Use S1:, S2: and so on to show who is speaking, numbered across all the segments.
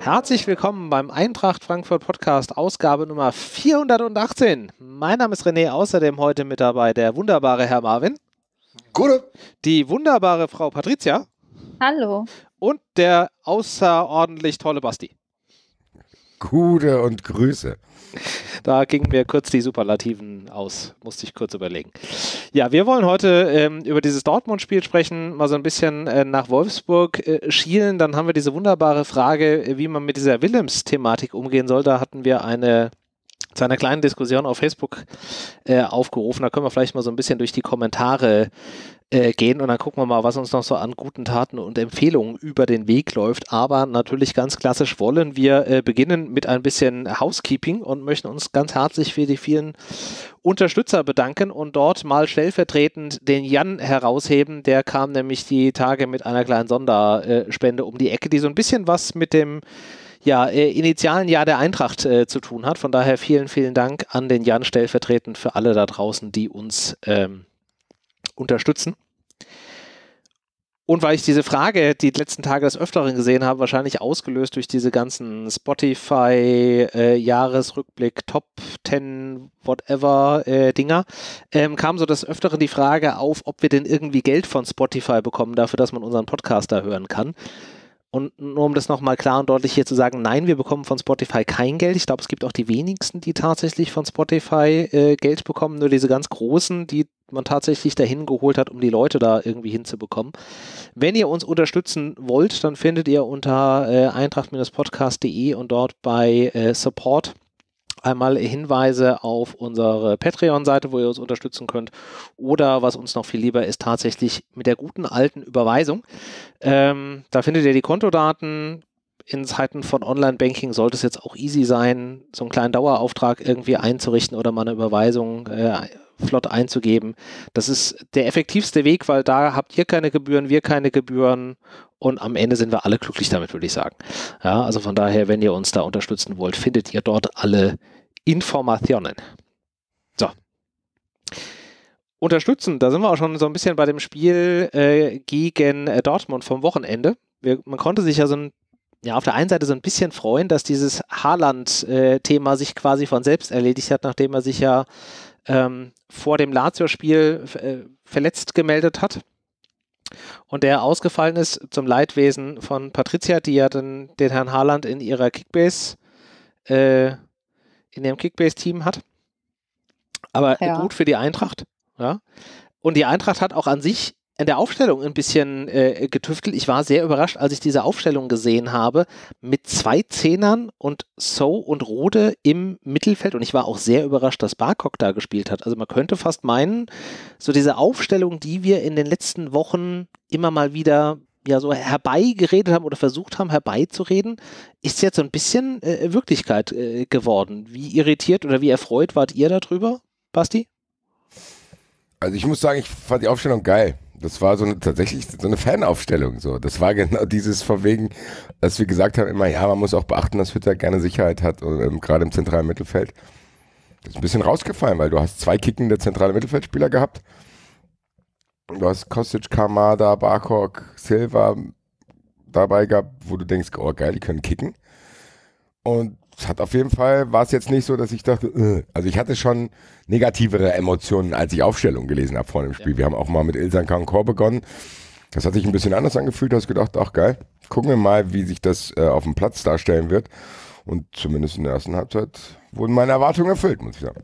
S1: Herzlich willkommen beim Eintracht Frankfurt Podcast, Ausgabe Nummer 418. Mein Name ist René, außerdem heute mit dabei der wunderbare Herr Marvin.
S2: Gute.
S1: Die wunderbare Frau Patricia.
S3: Hallo.
S1: Und der außerordentlich tolle Basti.
S2: Gute und Grüße.
S1: Da gingen mir kurz die Superlativen aus, musste ich kurz überlegen. Ja, wir wollen heute über dieses Dortmund-Spiel sprechen, mal so ein bisschen nach Wolfsburg schielen. Dann haben wir diese wunderbare Frage, wie man mit dieser Willems-Thematik umgehen soll. Da hatten wir zu einer kleinen Diskussion auf Facebook aufgerufen. Da können wir vielleicht mal so ein bisschen durch die Kommentare gehen und dann gucken wir mal, was uns noch so an guten Taten und Empfehlungen über den Weg läuft. Aber natürlich ganz klassisch wollen wir beginnen mit ein bisschen Housekeeping und möchten uns ganz herzlich für die vielen Unterstützer bedanken und dort mal stellvertretend den Jan herausheben. Der kam nämlich die Tage mit einer kleinen Sonderspende um die Ecke, die so ein bisschen was mit dem initialen Jahr der Eintracht zu tun hat. Von daher vielen, vielen Dank an den Jan stellvertretend für alle da draußen, die uns unterstützen. Und weil ich diese Frage die letzten Tage des Öfteren gesehen habe, wahrscheinlich ausgelöst durch diese ganzen Spotify Jahresrückblick, Top 10, whatever Dinger, kam so des Öfteren die Frage auf, ob wir denn irgendwie Geld von Spotify bekommen dafür, dass man unseren Podcast da hören kann. Und nur um das nochmal klar und deutlich hier zu sagen, nein, wir bekommen von Spotify kein Geld. Ich glaube, es gibt auch die wenigsten, die tatsächlich von Spotify Geld bekommen, nur diese ganz großen, die man tatsächlich dahin geholt hat, um die Leute da irgendwie hinzubekommen. Wenn ihr uns unterstützen wollt, dann findet ihr unter eintracht-podcast.de und dort bei Support einmal Hinweise auf unsere Patreon-Seite, wo ihr uns unterstützen könnt, oder was uns noch viel lieber ist, tatsächlich mit der guten alten Überweisung. Da findet ihr die Kontodaten. In Zeiten von Online-Banking sollte es jetzt auch easy sein, so einen kleinen Dauerauftrag irgendwie einzurichten oder mal eine Überweisung flott einzugeben. Das ist der effektivste Weg, weil da habt ihr keine Gebühren, wir keine Gebühren und am Ende sind wir alle glücklich damit, würde ich sagen. Ja, also von daher, wenn ihr uns da unterstützen wollt, findet ihr dort alle Informationen. So. Unterstützen, da sind wir auch schon so ein bisschen bei dem Spiel gegen Dortmund vom Wochenende. Man konnte sich ja auf der einen Seite so ein bisschen freuen, dass dieses Haaland-Thema sich quasi von selbst erledigt hat, nachdem er sich ja vor dem Lazio-Spiel verletzt gemeldet hat und der ausgefallen ist zum Leidwesen von Patricia, die ja den Herrn Haaland in ihrem Kickbase-Team hat. Aber gut für die Eintracht. Ja. Und die Eintracht hat auch an sich in der Aufstellung ein bisschen getüftelt. Ich war sehr überrascht, als ich diese Aufstellung gesehen habe, mit 2 Zehnern und So und Rode im Mittelfeld. Und ich war auch sehr überrascht, dass Barkok da gespielt hat. Also man könnte fast meinen, so diese Aufstellung, die wir in den letzten Wochen immer mal wieder so herbeigeredet haben oder versucht haben herbeizureden, ist jetzt so ein bisschen Wirklichkeit geworden. Wie irritiert oder wie erfreut wart ihr darüber, Basti?
S2: Also ich muss sagen, ich fand die Aufstellung geil. Das war tatsächlich so eine Fanaufstellung. So. Das war genau dieses von wegen, dass wir gesagt haben immer, ja, man muss auch beachten, dass Hütter gerne Sicherheit hat, gerade im zentralen Mittelfeld. Das ist ein bisschen rausgefallen, weil du hast 2 kickende zentrale Mittelfeldspieler gehabt. Du hast Kostic, Kamada, Barkok, Silva dabei gehabt, wo du denkst, oh geil, die können kicken. Und es hat auf jeden Fall, war es jetzt nicht so, dass ich dachte, also ich hatte schon negativere Emotionen, als ich Aufstellungen gelesen habe vor dem Spiel. Ja. Wir haben auch mal mit Ilsan Kankor begonnen. Das hat sich ein bisschen anders angefühlt, da hast du gedacht, ach geil, gucken wir mal, wie sich das auf dem Platz darstellen wird. Und zumindest in der ersten Halbzeit wurden meine Erwartungen erfüllt, muss ich sagen.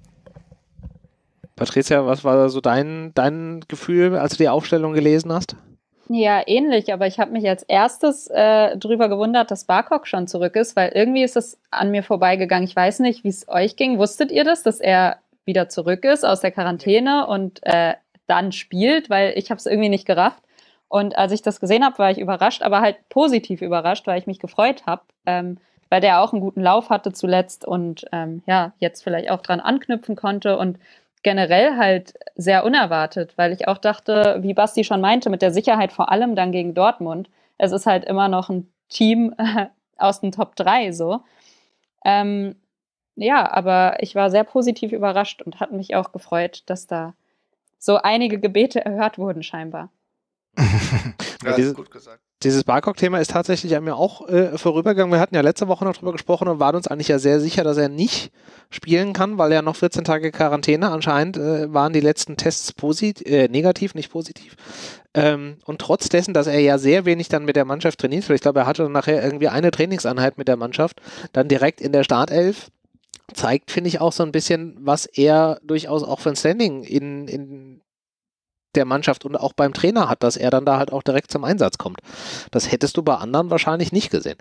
S1: Patricia, was war so dein Gefühl, als du die Aufstellung gelesen hast?
S3: Ja, ähnlich, aber ich habe mich als erstes drüber gewundert, dass Barkok schon zurück ist, weil irgendwie ist es an mir vorbeigegangen. Ich weiß nicht, wie es euch ging. Wusstet ihr das, dass er wieder zurück ist aus der Quarantäne und dann spielt? Weil ich habe es irgendwie nicht gerafft. Und als ich das gesehen habe, war ich überrascht, aber halt positiv überrascht, weil ich mich gefreut habe, weil der auch einen guten Lauf hatte zuletzt und jetzt vielleicht auch dran anknüpfen konnte und generell halt sehr unerwartet, weil ich auch dachte, wie Basti schon meinte, mit der Sicherheit vor allem dann gegen Dortmund. Es ist halt immer noch ein Team aus den Top 3 so. Aber ich war sehr positiv überrascht und hat mich auch gefreut, dass da so einige Gebete erhört wurden scheinbar.
S1: Ja, gut gesagt. Dieses Barkok-Thema ist tatsächlich an mir auch vorübergegangen. Wir hatten ja letzte Woche noch drüber gesprochen und waren uns eigentlich ja sehr sicher, dass er nicht spielen kann, weil er noch 14 Tage Quarantäne. Anscheinend waren die letzten Tests negativ, nicht positiv. Und trotz dessen, dass er ja sehr wenig dann mit der Mannschaft trainiert hat, ich glaube, er hatte dann nachher irgendwie eine Trainingseinheit mit der Mannschaft, dann direkt in der Startelf, zeigt, finde ich, auch so ein bisschen, was er durchaus auch für ein Standing in der Mannschaft und auch beim Trainer hat, dass er dann da halt auch direkt zum Einsatz kommt. Das hättest du bei anderen wahrscheinlich nicht gesehen.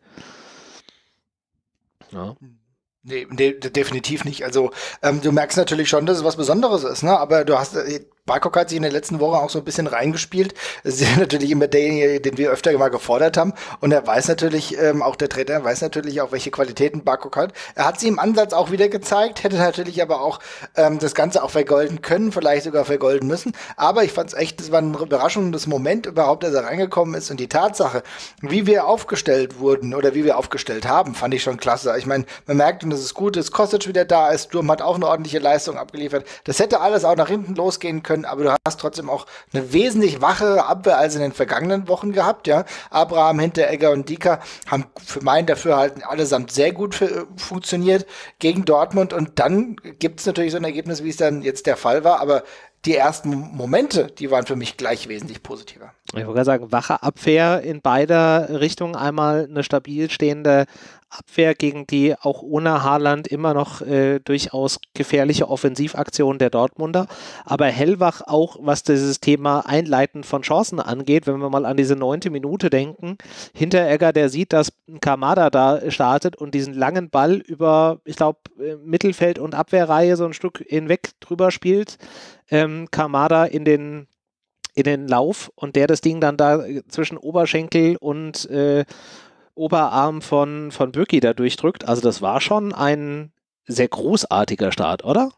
S4: Ja. Nee, definitiv nicht. Also du merkst natürlich schon, dass es was Besonderes ist, ne? Aber Barkok hat sich in der letzten Woche auch so ein bisschen reingespielt. Das ist natürlich immer derjenige, den wir öfter mal gefordert haben. Und er weiß natürlich, auch der Trainer weiß natürlich auch, welche Qualitäten Barkok hat. Er hat sie im Ansatz auch wieder gezeigt, hätte natürlich aber auch das Ganze auch vergolden können, vielleicht sogar vergolden müssen. Aber ich fand es echt, das war ein überraschendes Moment überhaupt, dass er reingekommen ist. Und die Tatsache, wie wir aufgestellt wurden oder wie wir aufgestellt haben, fand ich schon klasse. Ich meine, man merkt, und das ist gut, dass Kostic wieder da ist. Sturm hat auch eine ordentliche Leistung abgeliefert. Das hätte alles auch nach hinten losgehen können, aber du hast trotzdem auch eine wesentlich wachere Abwehr als in den vergangenen Wochen gehabt, ja. Abraham, Hinteregger und Dika haben für mein Dafürhalten allesamt sehr gut funktioniert gegen Dortmund und dann gibt es natürlich so ein Ergebnis, wie es dann jetzt der Fall war, aber die ersten Momente, die waren für mich gleich wesentlich positiver.
S1: Ich wollte sagen, wache Abwehr in beider Richtungen. Einmal eine stabil stehende Abwehr, gegen die auch ohne Haaland immer noch durchaus gefährliche Offensivaktionen der Dortmunder. Aber hellwach auch, was dieses Thema Einleiten von Chancen angeht. Wenn wir mal an diese 9. Minute denken. Hinteregger, der sieht, dass Kamada da startet und diesen langen Ball über, ich glaube, Mittelfeld und Abwehrreihe so ein Stück hinweg drüber spielt. Kamada in den Lauf und der das Ding dann da zwischen Oberschenkel und Oberarm von Bürki da durchdrückt. Also das war schon ein sehr großartiger Start, oder?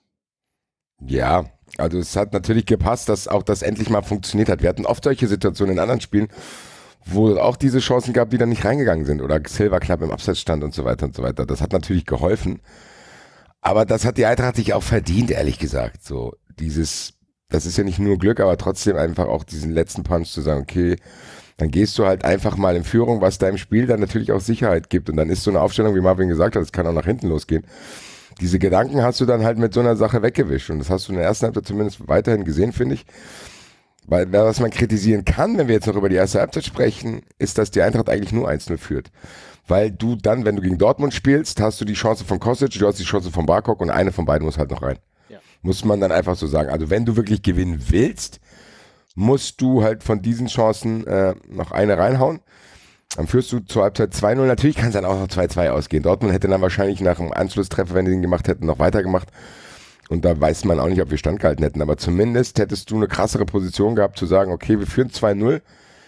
S2: Ja, also es hat natürlich gepasst, dass auch das endlich mal funktioniert hat. Wir hatten oft solche Situationen in anderen Spielen, wo es auch diese Chancen gab, die dann nicht reingegangen sind oder Silva knapp im Abseits stand und so weiter und so weiter. Das hat natürlich geholfen. Aber das hat die Eintracht sich auch verdient, ehrlich gesagt. So das ist ja nicht nur Glück, aber trotzdem einfach auch diesen letzten Punch zu sagen, okay, dann gehst du halt einfach mal in Führung, was deinem Spiel dann natürlich auch Sicherheit gibt. Und dann ist so eine Aufstellung, wie Marvin gesagt hat, es kann auch nach hinten losgehen. Diese Gedanken hast du dann halt mit so einer Sache weggewischt. Und das hast du in der ersten Halbzeit zumindest weiterhin gesehen, finde ich. Weil was man kritisieren kann, wenn wir jetzt noch über die erste Halbzeit sprechen, ist, dass die Eintracht eigentlich nur 1-0 führt. Weil du dann, wenn du gegen Dortmund spielst, hast du die Chance von Kostic, du hast die Chance von Barkok und eine von beiden muss halt noch rein. Ja. Muss man dann einfach so sagen. Also wenn du wirklich gewinnen willst, musst du halt von diesen Chancen noch eine reinhauen. Dann führst du zur Halbzeit 2-0. Natürlich kann es dann auch noch 2-2 ausgehen. Dortmund hätte dann wahrscheinlich nach dem Anschlusstreffer, wenn die den gemacht hätten, noch weitergemacht. Und da weiß man auch nicht, ob wir standgehalten hätten. Aber zumindest hättest du eine krassere Position gehabt, zu sagen, okay, wir führen 2-0.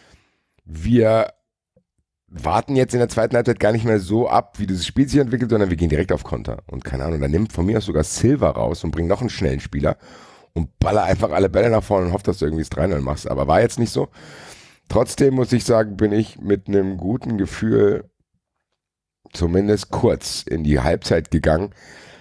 S2: Wir warten jetzt in der zweiten Halbzeit gar nicht mehr so ab, wie dieses Spiel sich entwickelt, sondern wir gehen direkt auf Konter. Und keine Ahnung, dann nimmt von mir aus sogar Silva raus und bringt noch einen schnellen Spieler und baller einfach alle Bälle nach vorne und hofft, dass du irgendwie das 3-0 machst. Aber war jetzt nicht so. Trotzdem muss ich sagen, bin ich mit einem guten Gefühl zumindest kurz in die Halbzeit gegangen.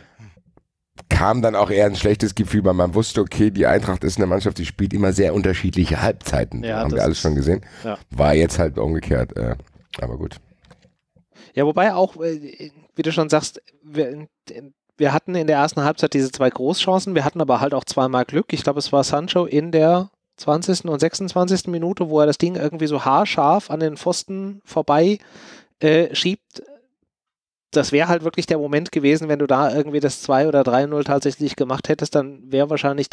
S2: Kam dann auch eher ein schlechtes Gefühl, weil man wusste, okay, die Eintracht ist eine Mannschaft, die spielt immer sehr unterschiedliche Halbzeiten. Ja, haben wir alles schon gesehen. Ja. War jetzt halt umgekehrt. Aber gut.
S1: Ja, wobei auch, wie du schon sagst, wir hatten in der ersten Halbzeit diese 2 Großchancen, wir hatten aber halt auch zweimal Glück. Ich glaube, es war Sancho in der 20. und 26. Minute, wo er das Ding irgendwie so haarscharf an den Pfosten vorbei schiebt. Das wäre halt wirklich der Moment gewesen, wenn du da irgendwie das 2 oder 3-0 tatsächlich gemacht hättest, dann wäre wahrscheinlich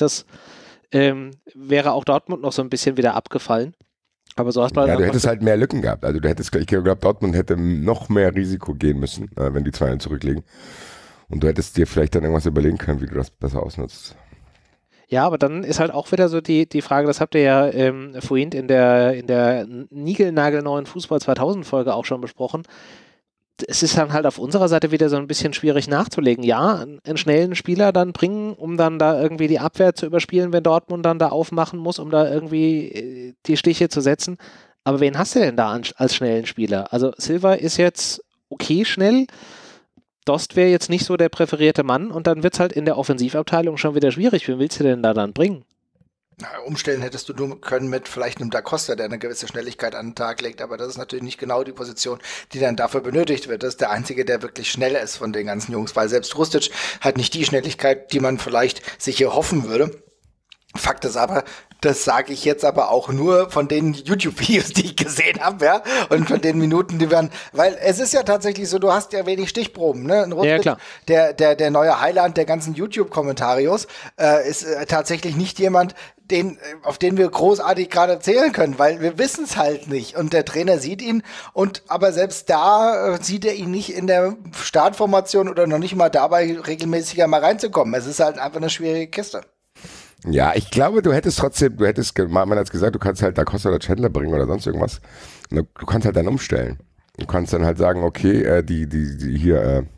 S1: wäre auch Dortmund noch so ein bisschen wieder abgefallen. Aber so hast du halt.
S2: Ja, du hättest halt mehr Lücken gehabt. Also du hättest, ich glaube, Dortmund hätte noch mehr Risiko gehen müssen, wenn die 2-0 zurücklegen. Und du hättest dir vielleicht dann irgendwas überlegen können, wie du das besser ausnutzt.
S1: Ja, aber dann ist halt auch wieder so die Frage, das habt ihr ja vorhin in der niegelnagelneuen Fußball 2000 Folge auch schon besprochen. Es ist dann halt auf unserer Seite wieder so ein bisschen schwierig nachzulegen. Ja, einen schnellen Spieler dann bringen, um dann da irgendwie die Abwehr zu überspielen, wenn Dortmund dann da aufmachen muss, um da irgendwie die Stiche zu setzen. Aber wen hast du denn da als schnellen Spieler? Also Silva ist jetzt okay schnell, Dost wäre jetzt nicht so der präferierte Mann und dann wird es halt in der Offensivabteilung schon wieder schwierig. Wen willst du denn da dann bringen?
S4: Umstellen hättest du nur können mit vielleicht einem Da Costa, der eine gewisse Schnelligkeit an den Tag legt, aber das ist natürlich nicht genau die Position, die dann dafür benötigt wird. Das ist der einzige, der wirklich schneller ist von den ganzen Jungs, weil selbst Rustic hat nicht die Schnelligkeit, die man vielleicht sich hier hoffen würde. Fakt ist aber, das sage ich jetzt aber auch nur von den YouTube-Videos, die ich gesehen habe, ja, und von den Minuten, die werden, weil es ist ja tatsächlich so, du hast ja wenig Stichproben, ne?
S1: Ja, klar.
S4: Der neue Highland der ganzen YouTube-Kommentarios ist tatsächlich nicht jemand, auf den wir großartig gerade zählen können, weil wir wissen es halt nicht. Und der Trainer sieht ihn, aber selbst da sieht er ihn nicht in der Startformation oder noch nicht mal dabei, regelmäßiger mal reinzukommen. Es ist halt einfach eine schwierige Kiste.
S2: Ja, ich glaube, man hat gesagt, du kannst halt Da Costa oder Chandler bringen oder sonst irgendwas. Du kannst halt dann umstellen. Du kannst dann halt sagen, okay, die hier,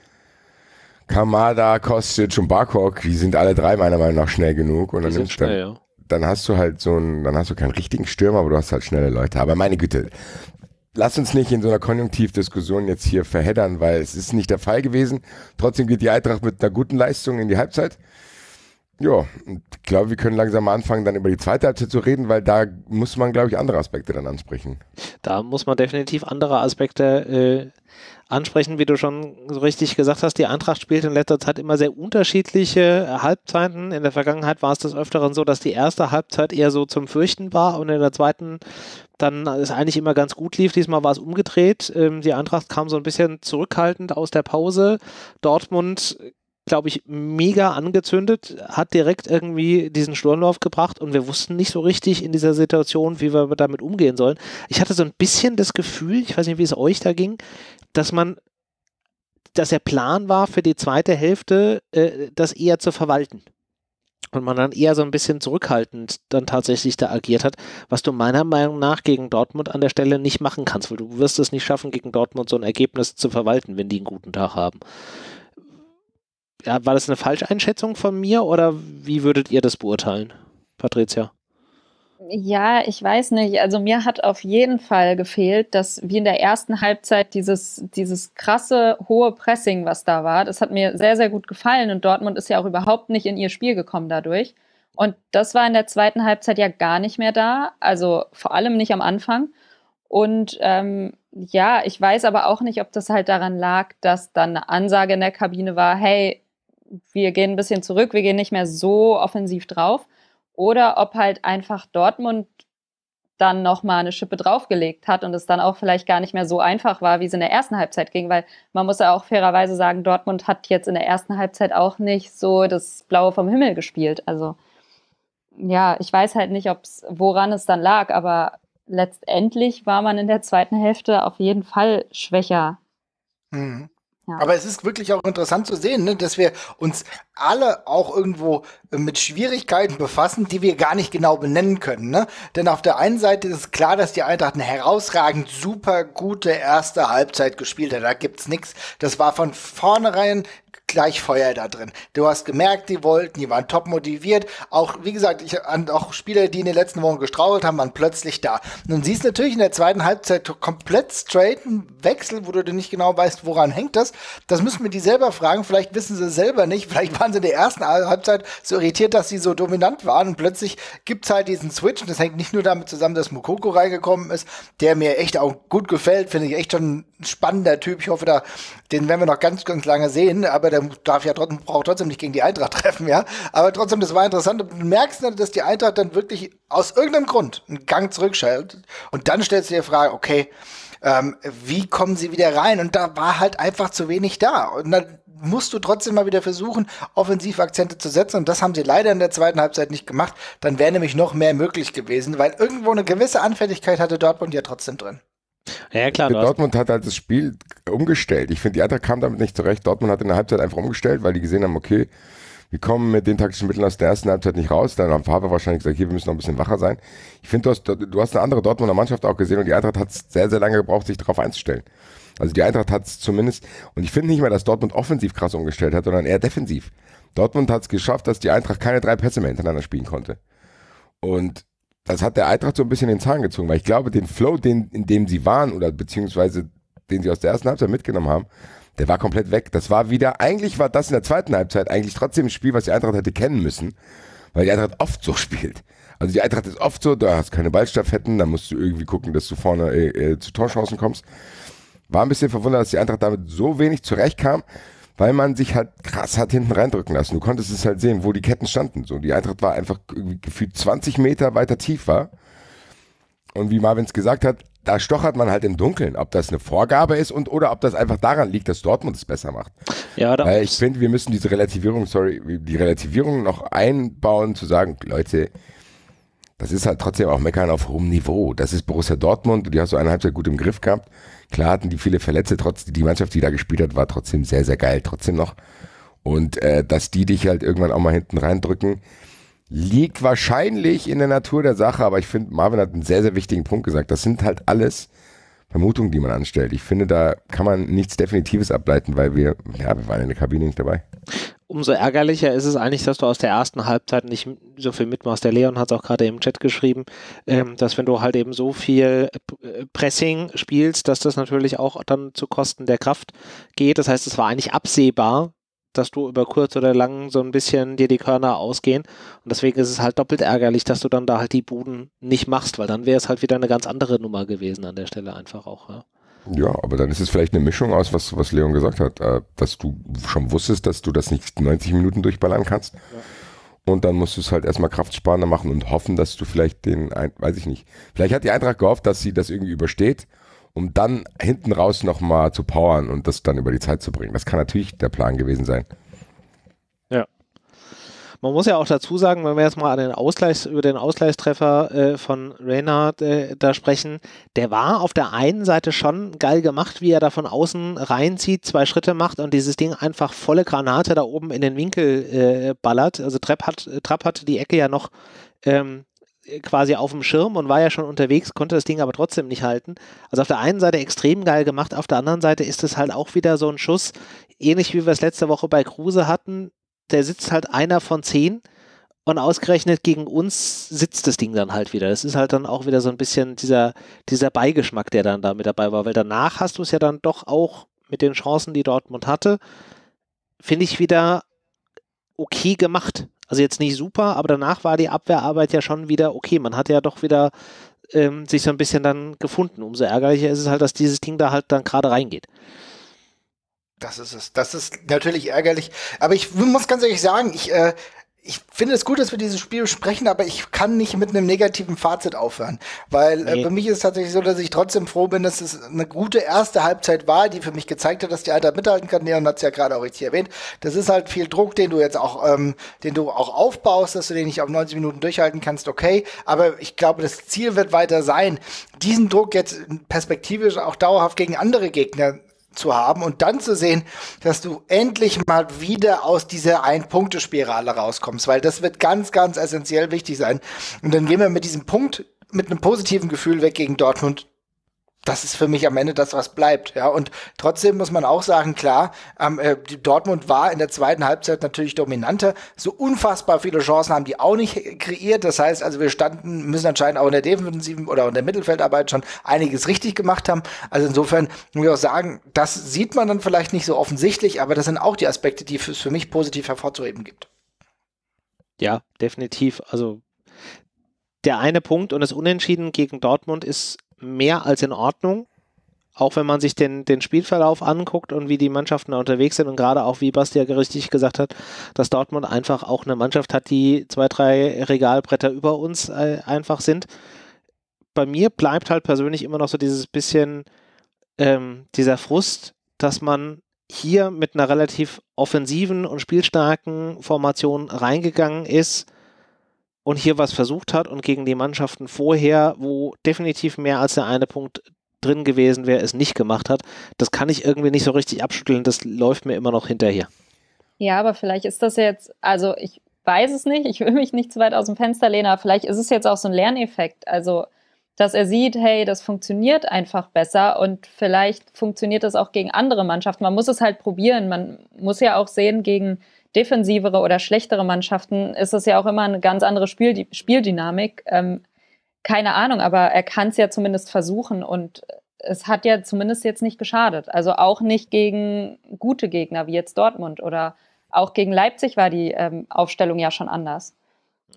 S2: Kamada, Kostic und Barkok, die sind alle drei meiner Meinung nach schnell genug. Und dann hast du halt dann hast du keinen richtigen Stürmer, aber du hast halt schnelle Leute. Aber meine Güte, lass uns nicht in so einer Konjunktivdiskussion jetzt hier verheddern, weil es ist nicht der Fall gewesen. Trotzdem geht die Eintracht mit einer guten Leistung in die Halbzeit. Ja, ich glaube, wir können langsam mal anfangen, dann über die zweite Halbzeit zu reden, weil da muss man, glaube ich, andere Aspekte dann ansprechen.
S1: Da muss man definitiv andere Aspekte ansprechen, wie du schon so richtig gesagt hast. Die Eintracht spielt in letzter Zeit immer sehr unterschiedliche Halbzeiten. In der Vergangenheit war es des Öfteren so, dass die erste Halbzeit eher so zum Fürchten war und in der zweiten dann es eigentlich immer ganz gut lief. Diesmal war es umgedreht. Die Eintracht kam so ein bisschen zurückhaltend aus der Pause. Dortmund, glaube ich, mega angezündet, hat direkt irgendwie diesen Sturmlauf gebracht und wir wussten nicht so richtig in dieser Situation, wie wir damit umgehen sollen. Ich hatte so ein bisschen das Gefühl, ich weiß nicht, wie es euch da ging, dass der Plan war für die zweite Hälfte, das eher zu verwalten. Und man dann eher so ein bisschen zurückhaltend dann tatsächlich da agiert hat, was du meiner Meinung nach gegen Dortmund an der Stelle nicht machen kannst, weil du wirst es nicht schaffen, gegen Dortmund so ein Ergebnis zu verwalten, wenn die einen guten Tag haben. Ja, war das eine Falscheinschätzung von mir oder wie würdet ihr das beurteilen, Patricia?
S3: Ja, ich weiß nicht. Also mir hat auf jeden Fall gefehlt, dass wie in der ersten Halbzeit dieses krasse, hohe Pressing, was da war, das hat mir sehr, sehr gut gefallen und Dortmund ist ja auch überhaupt nicht in ihr Spiel gekommen dadurch. Und das war in der zweiten Halbzeit ja gar nicht mehr da, also vor allem nicht am Anfang. Und ja, ich weiß aber auch nicht, ob das halt daran lag, dass dann eine Ansage in der Kabine war, hey, wir gehen ein bisschen zurück, wir gehen nicht mehr so offensiv drauf. Oder ob halt einfach Dortmund dann nochmal eine Schippe draufgelegt hat und es dann auch vielleicht gar nicht mehr so einfach war, wie es in der ersten Halbzeit ging. Weil man muss ja auch fairerweise sagen, Dortmund hat jetzt in der ersten Halbzeit auch nicht so das Blaue vom Himmel gespielt. Also ja, ich weiß halt nicht, woran es dann lag, aber letztendlich war man in der zweiten Hälfte auf jeden Fall schwächer.
S4: Mhm. Ja. Aber es ist wirklich auch interessant zu sehen, ne, dass wir uns alle auch irgendwo mit Schwierigkeiten befassen, die wir gar nicht genau benennen können. Ne? Denn auf der einen Seite ist es klar, dass die Eintracht eine herausragend super gute erste Halbzeit gespielt hat. Da gibt's nichts. Das war von vornherein gleich Feuer da drin. Du hast gemerkt, die waren top motiviert. Auch, wie gesagt, auch Spieler, die in den letzten Wochen gestrauchelt haben, waren plötzlich da. Nun siehst du natürlich in der zweiten Halbzeit komplett straighten Wechsel, wo du nicht genau weißt, woran hängt das. Das müssen wir die selber fragen. Vielleicht wissen sie selber nicht. Vielleicht waren sie in der ersten Halbzeit so irritiert, dass sie so dominant waren. Und plötzlich gibt's halt diesen Switch. Und das hängt nicht nur damit zusammen, dass Moukoko reingekommen ist, der mir echt auch gut gefällt. Finde ich echt schon ein spannender Typ. Ich hoffe, den werden wir noch ganz, ganz lange sehen. Aber der braucht trotzdem nicht gegen die Eintracht treffen, ja. Aber trotzdem, das war interessant. Du merkst, dass die Eintracht dann wirklich aus irgendeinem Grund einen Gang zurückschaltet. Und dann stellst du dir die Frage, okay, wie kommen sie wieder rein? Und da war halt einfach zu wenig da. Und dann musst du trotzdem mal wieder versuchen, Offensivakzente zu setzen. Und das haben sie leider in der zweiten Halbzeit nicht gemacht. Dann wäre nämlich noch mehr möglich gewesen, weil irgendwo eine gewisse Anfälligkeit hatte Dortmund ja trotzdem drin.
S1: Ja, klar.
S2: Dortmund hat halt das Spiel umgestellt. Ich finde, die Eintracht kam damit nicht zurecht. Dortmund hat in der Halbzeit einfach umgestellt, weil die gesehen haben, okay, wir kommen mit den taktischen Mitteln aus der ersten Halbzeit nicht raus. Dann haben Favre wahrscheinlich gesagt, hier, wir müssen noch ein bisschen wacher sein. Ich finde, du hast eine andere Dortmunder Mannschaft auch gesehen und die Eintracht hat es sehr, sehr lange gebraucht, sich darauf einzustellen. Also die Eintracht hat es zumindest, und ich finde nicht mehr, dass Dortmund offensiv krass umgestellt hat, sondern eher defensiv. Dortmund hat es geschafft, dass die Eintracht keine 3 Pässe mehr hintereinander spielen konnte. Und das hat der Eintracht so ein bisschen in den Zahn gezogen, weil ich glaube, den Flow, in dem sie waren, oder beziehungsweise den sie aus der ersten Halbzeit mitgenommen haben, der war komplett weg. Eigentlich war das in der zweiten Halbzeit eigentlich trotzdem ein Spiel, was die Eintracht hätte kennen müssen, weil die Eintracht oft so spielt. Also die Eintracht ist oft so, da hast keine Ballstaffetten, da musst du irgendwie gucken, dass du vorne zu Torchancen kommst. War ein bisschen verwundert, dass die Eintracht damit so wenig zurechtkam, weil man sich halt krass hat hinten reindrücken lassen. Du konntest es halt sehen, wo die Ketten standen. So, die Eintracht war einfach gefühlt 20 Meter weiter tief war. Und wie Marvin es gesagt hat, da stochert man halt im Dunkeln, ob das eine Vorgabe ist oder ob das einfach daran liegt, dass Dortmund es besser macht.
S1: Ja,
S2: weil ich finde, wir müssen die Relativierung noch einbauen, zu sagen, Leute, das ist halt trotzdem auch Meckern auf hohem Niveau. Das ist Borussia Dortmund, die hast du eine Halbzeit gut im Griff gehabt. Klar hatten die viele Verletzte, trotzdem die Mannschaft, die da gespielt hat, war trotzdem sehr, sehr geil, trotzdem noch. Und dass die dich halt irgendwann auch mal hinten reindrücken, liegt wahrscheinlich in der Natur der Sache, aber ich finde, Marvin hat einen sehr, sehr wichtigen Punkt gesagt. Das sind halt alles Vermutungen, die man anstellt. Ich finde, da kann man nichts Definitives ableiten, weil wir waren in der Kabine nicht dabei.
S1: Umso ärgerlicher ist es eigentlich, dass du aus der ersten Halbzeit nicht so viel mitmachst. Der Leon hat es auch gerade im Chat geschrieben, dass wenn du halt eben so viel Pressing spielst, dass das natürlich auch dann zu Kosten der Kraft geht. Das heißt, es war eigentlich absehbar, dass du über kurz oder lang so ein bisschen dir die Körner ausgehen. Und deswegen ist es halt doppelt ärgerlich, dass du dann da halt die Buden nicht machst, weil dann wäre es halt wieder eine ganz andere Nummer gewesen an der Stelle einfach auch. Ja.
S2: Ja, aber dann ist es vielleicht eine Mischung aus, was Leon gesagt hat, dass du schon wusstest, dass du das nicht 90 Minuten durchballern kannst. Ja. Und dann musst du es halt erstmal kraftsparender machen und hoffen, dass du vielleicht weiß ich nicht. Vielleicht hat die Eintracht gehofft, dass sie das irgendwie übersteht, um dann hinten raus nochmal zu powern und das dann über die Zeit zu bringen. Das kann natürlich der Plan gewesen sein.
S1: Ja. Man muss ja auch dazu sagen, wenn wir jetzt mal über den Ausgleichstreffer von Reinhardt da sprechen, der war auf der einen Seite schon geil gemacht, wie er da von außen reinzieht, 2 Schritte macht und dieses Ding einfach volle Granate da oben in den Winkel ballert. Also Trapp hatte die Ecke ja noch quasi auf dem Schirm und war ja schon unterwegs, konnte das Ding aber trotzdem nicht halten. Also auf der einen Seite extrem geil gemacht, auf der anderen Seite ist es halt auch wieder so ein Schuss, ähnlich wie wir es letzte Woche bei Kruse hatten, der sitzt halt einer von 10 und ausgerechnet gegen uns sitzt das Ding dann halt wieder. Das ist halt dann auch wieder so ein bisschen dieser Beigeschmack, der dann da mit dabei war, weil danach hast du es ja dann doch auch mit den Chancen, die Dortmund hatte, finde ich wieder okay gemacht. Also jetzt nicht super, aber danach war die Abwehrarbeit ja schon wieder okay. Man hat ja doch wieder sich so ein bisschen dann gefunden. Umso ärgerlicher ist es halt, dass dieses Ding da halt dann gerade reingeht.
S4: Das ist es. Das ist natürlich ärgerlich. Aber ich muss ganz ehrlich sagen, ich finde es gut, dass wir dieses Spiel besprechen, aber ich kann nicht mit einem negativen Fazit aufhören. Weil für mich ist es tatsächlich so, dass ich trotzdem froh bin, dass es eine gute erste Halbzeit war, die für mich gezeigt hat, dass die Eintracht mithalten kann. Leon hat es ja gerade auch richtig erwähnt. Das ist halt viel Druck, den du jetzt auch, den du auch aufbaust, dass du den nicht auf 90 Minuten durchhalten kannst, okay. Aber ich glaube, das Ziel wird weiter sein, diesen Druck jetzt perspektivisch auch dauerhaft gegen andere Gegner zu haben und dann zu sehen, dass du endlich mal wieder aus dieser Ein-Punkte-Spirale rauskommst, weil das wird ganz, ganz essentiell wichtig sein. Und dann gehen wir mit diesem Punkt, mit einem positiven Gefühl weg gegen Dortmund. Das ist für mich am Ende das, was bleibt. Ja, und trotzdem muss man auch sagen, klar, Dortmund war in der zweiten Halbzeit natürlich dominanter. So unfassbar viele Chancen haben die auch nicht kreiert. Das heißt, also wir müssen anscheinend auch in der defensiven oder in der Mittelfeldarbeit schon einiges richtig gemacht haben. Also insofern muss ich auch sagen, das sieht man dann vielleicht nicht so offensichtlich, aber das sind auch die Aspekte, die es für mich positiv hervorzuheben gibt.
S1: Ja, definitiv. Also der eine Punkt und das Unentschieden gegen Dortmund ist mehr als in Ordnung, auch wenn man sich den Spielverlauf anguckt und wie die Mannschaften da unterwegs sind und gerade auch, wie Basti ja richtig gesagt hat, dass Dortmund einfach auch eine Mannschaft hat, die 2, 3 Regalbretter über uns einfach sind. Bei mir bleibt halt persönlich immer noch so dieses bisschen dieser Frust, dass man hier mit einer relativ offensiven und spielstarken Formation reingegangen ist und hier was versucht hat und gegen die Mannschaften vorher, wo definitiv mehr als der eine Punkt drin gewesen wäre, es nicht gemacht hat. Das kann ich irgendwie nicht so richtig abschütteln, das läuft mir immer noch hinterher.
S3: Ja, aber vielleicht ist das jetzt, also ich weiß es nicht, ich will mich nicht zu weit aus dem Fenster lehnen, aber vielleicht ist es jetzt auch so ein Lerneffekt, also dass er sieht, hey, das funktioniert einfach besser und vielleicht funktioniert das auch gegen andere Mannschaften. Man muss es halt probieren, man muss ja auch sehen, gegen defensivere oder schlechtere Mannschaften ist es ja auch immer eine ganz andere Spieldynamik. Keine Ahnung, aber er kann es ja zumindest versuchen und es hat ja zumindest jetzt nicht geschadet. Also auch nicht gegen gute Gegner wie jetzt Dortmund oder auch gegen Leipzig war die Aufstellung ja schon anders.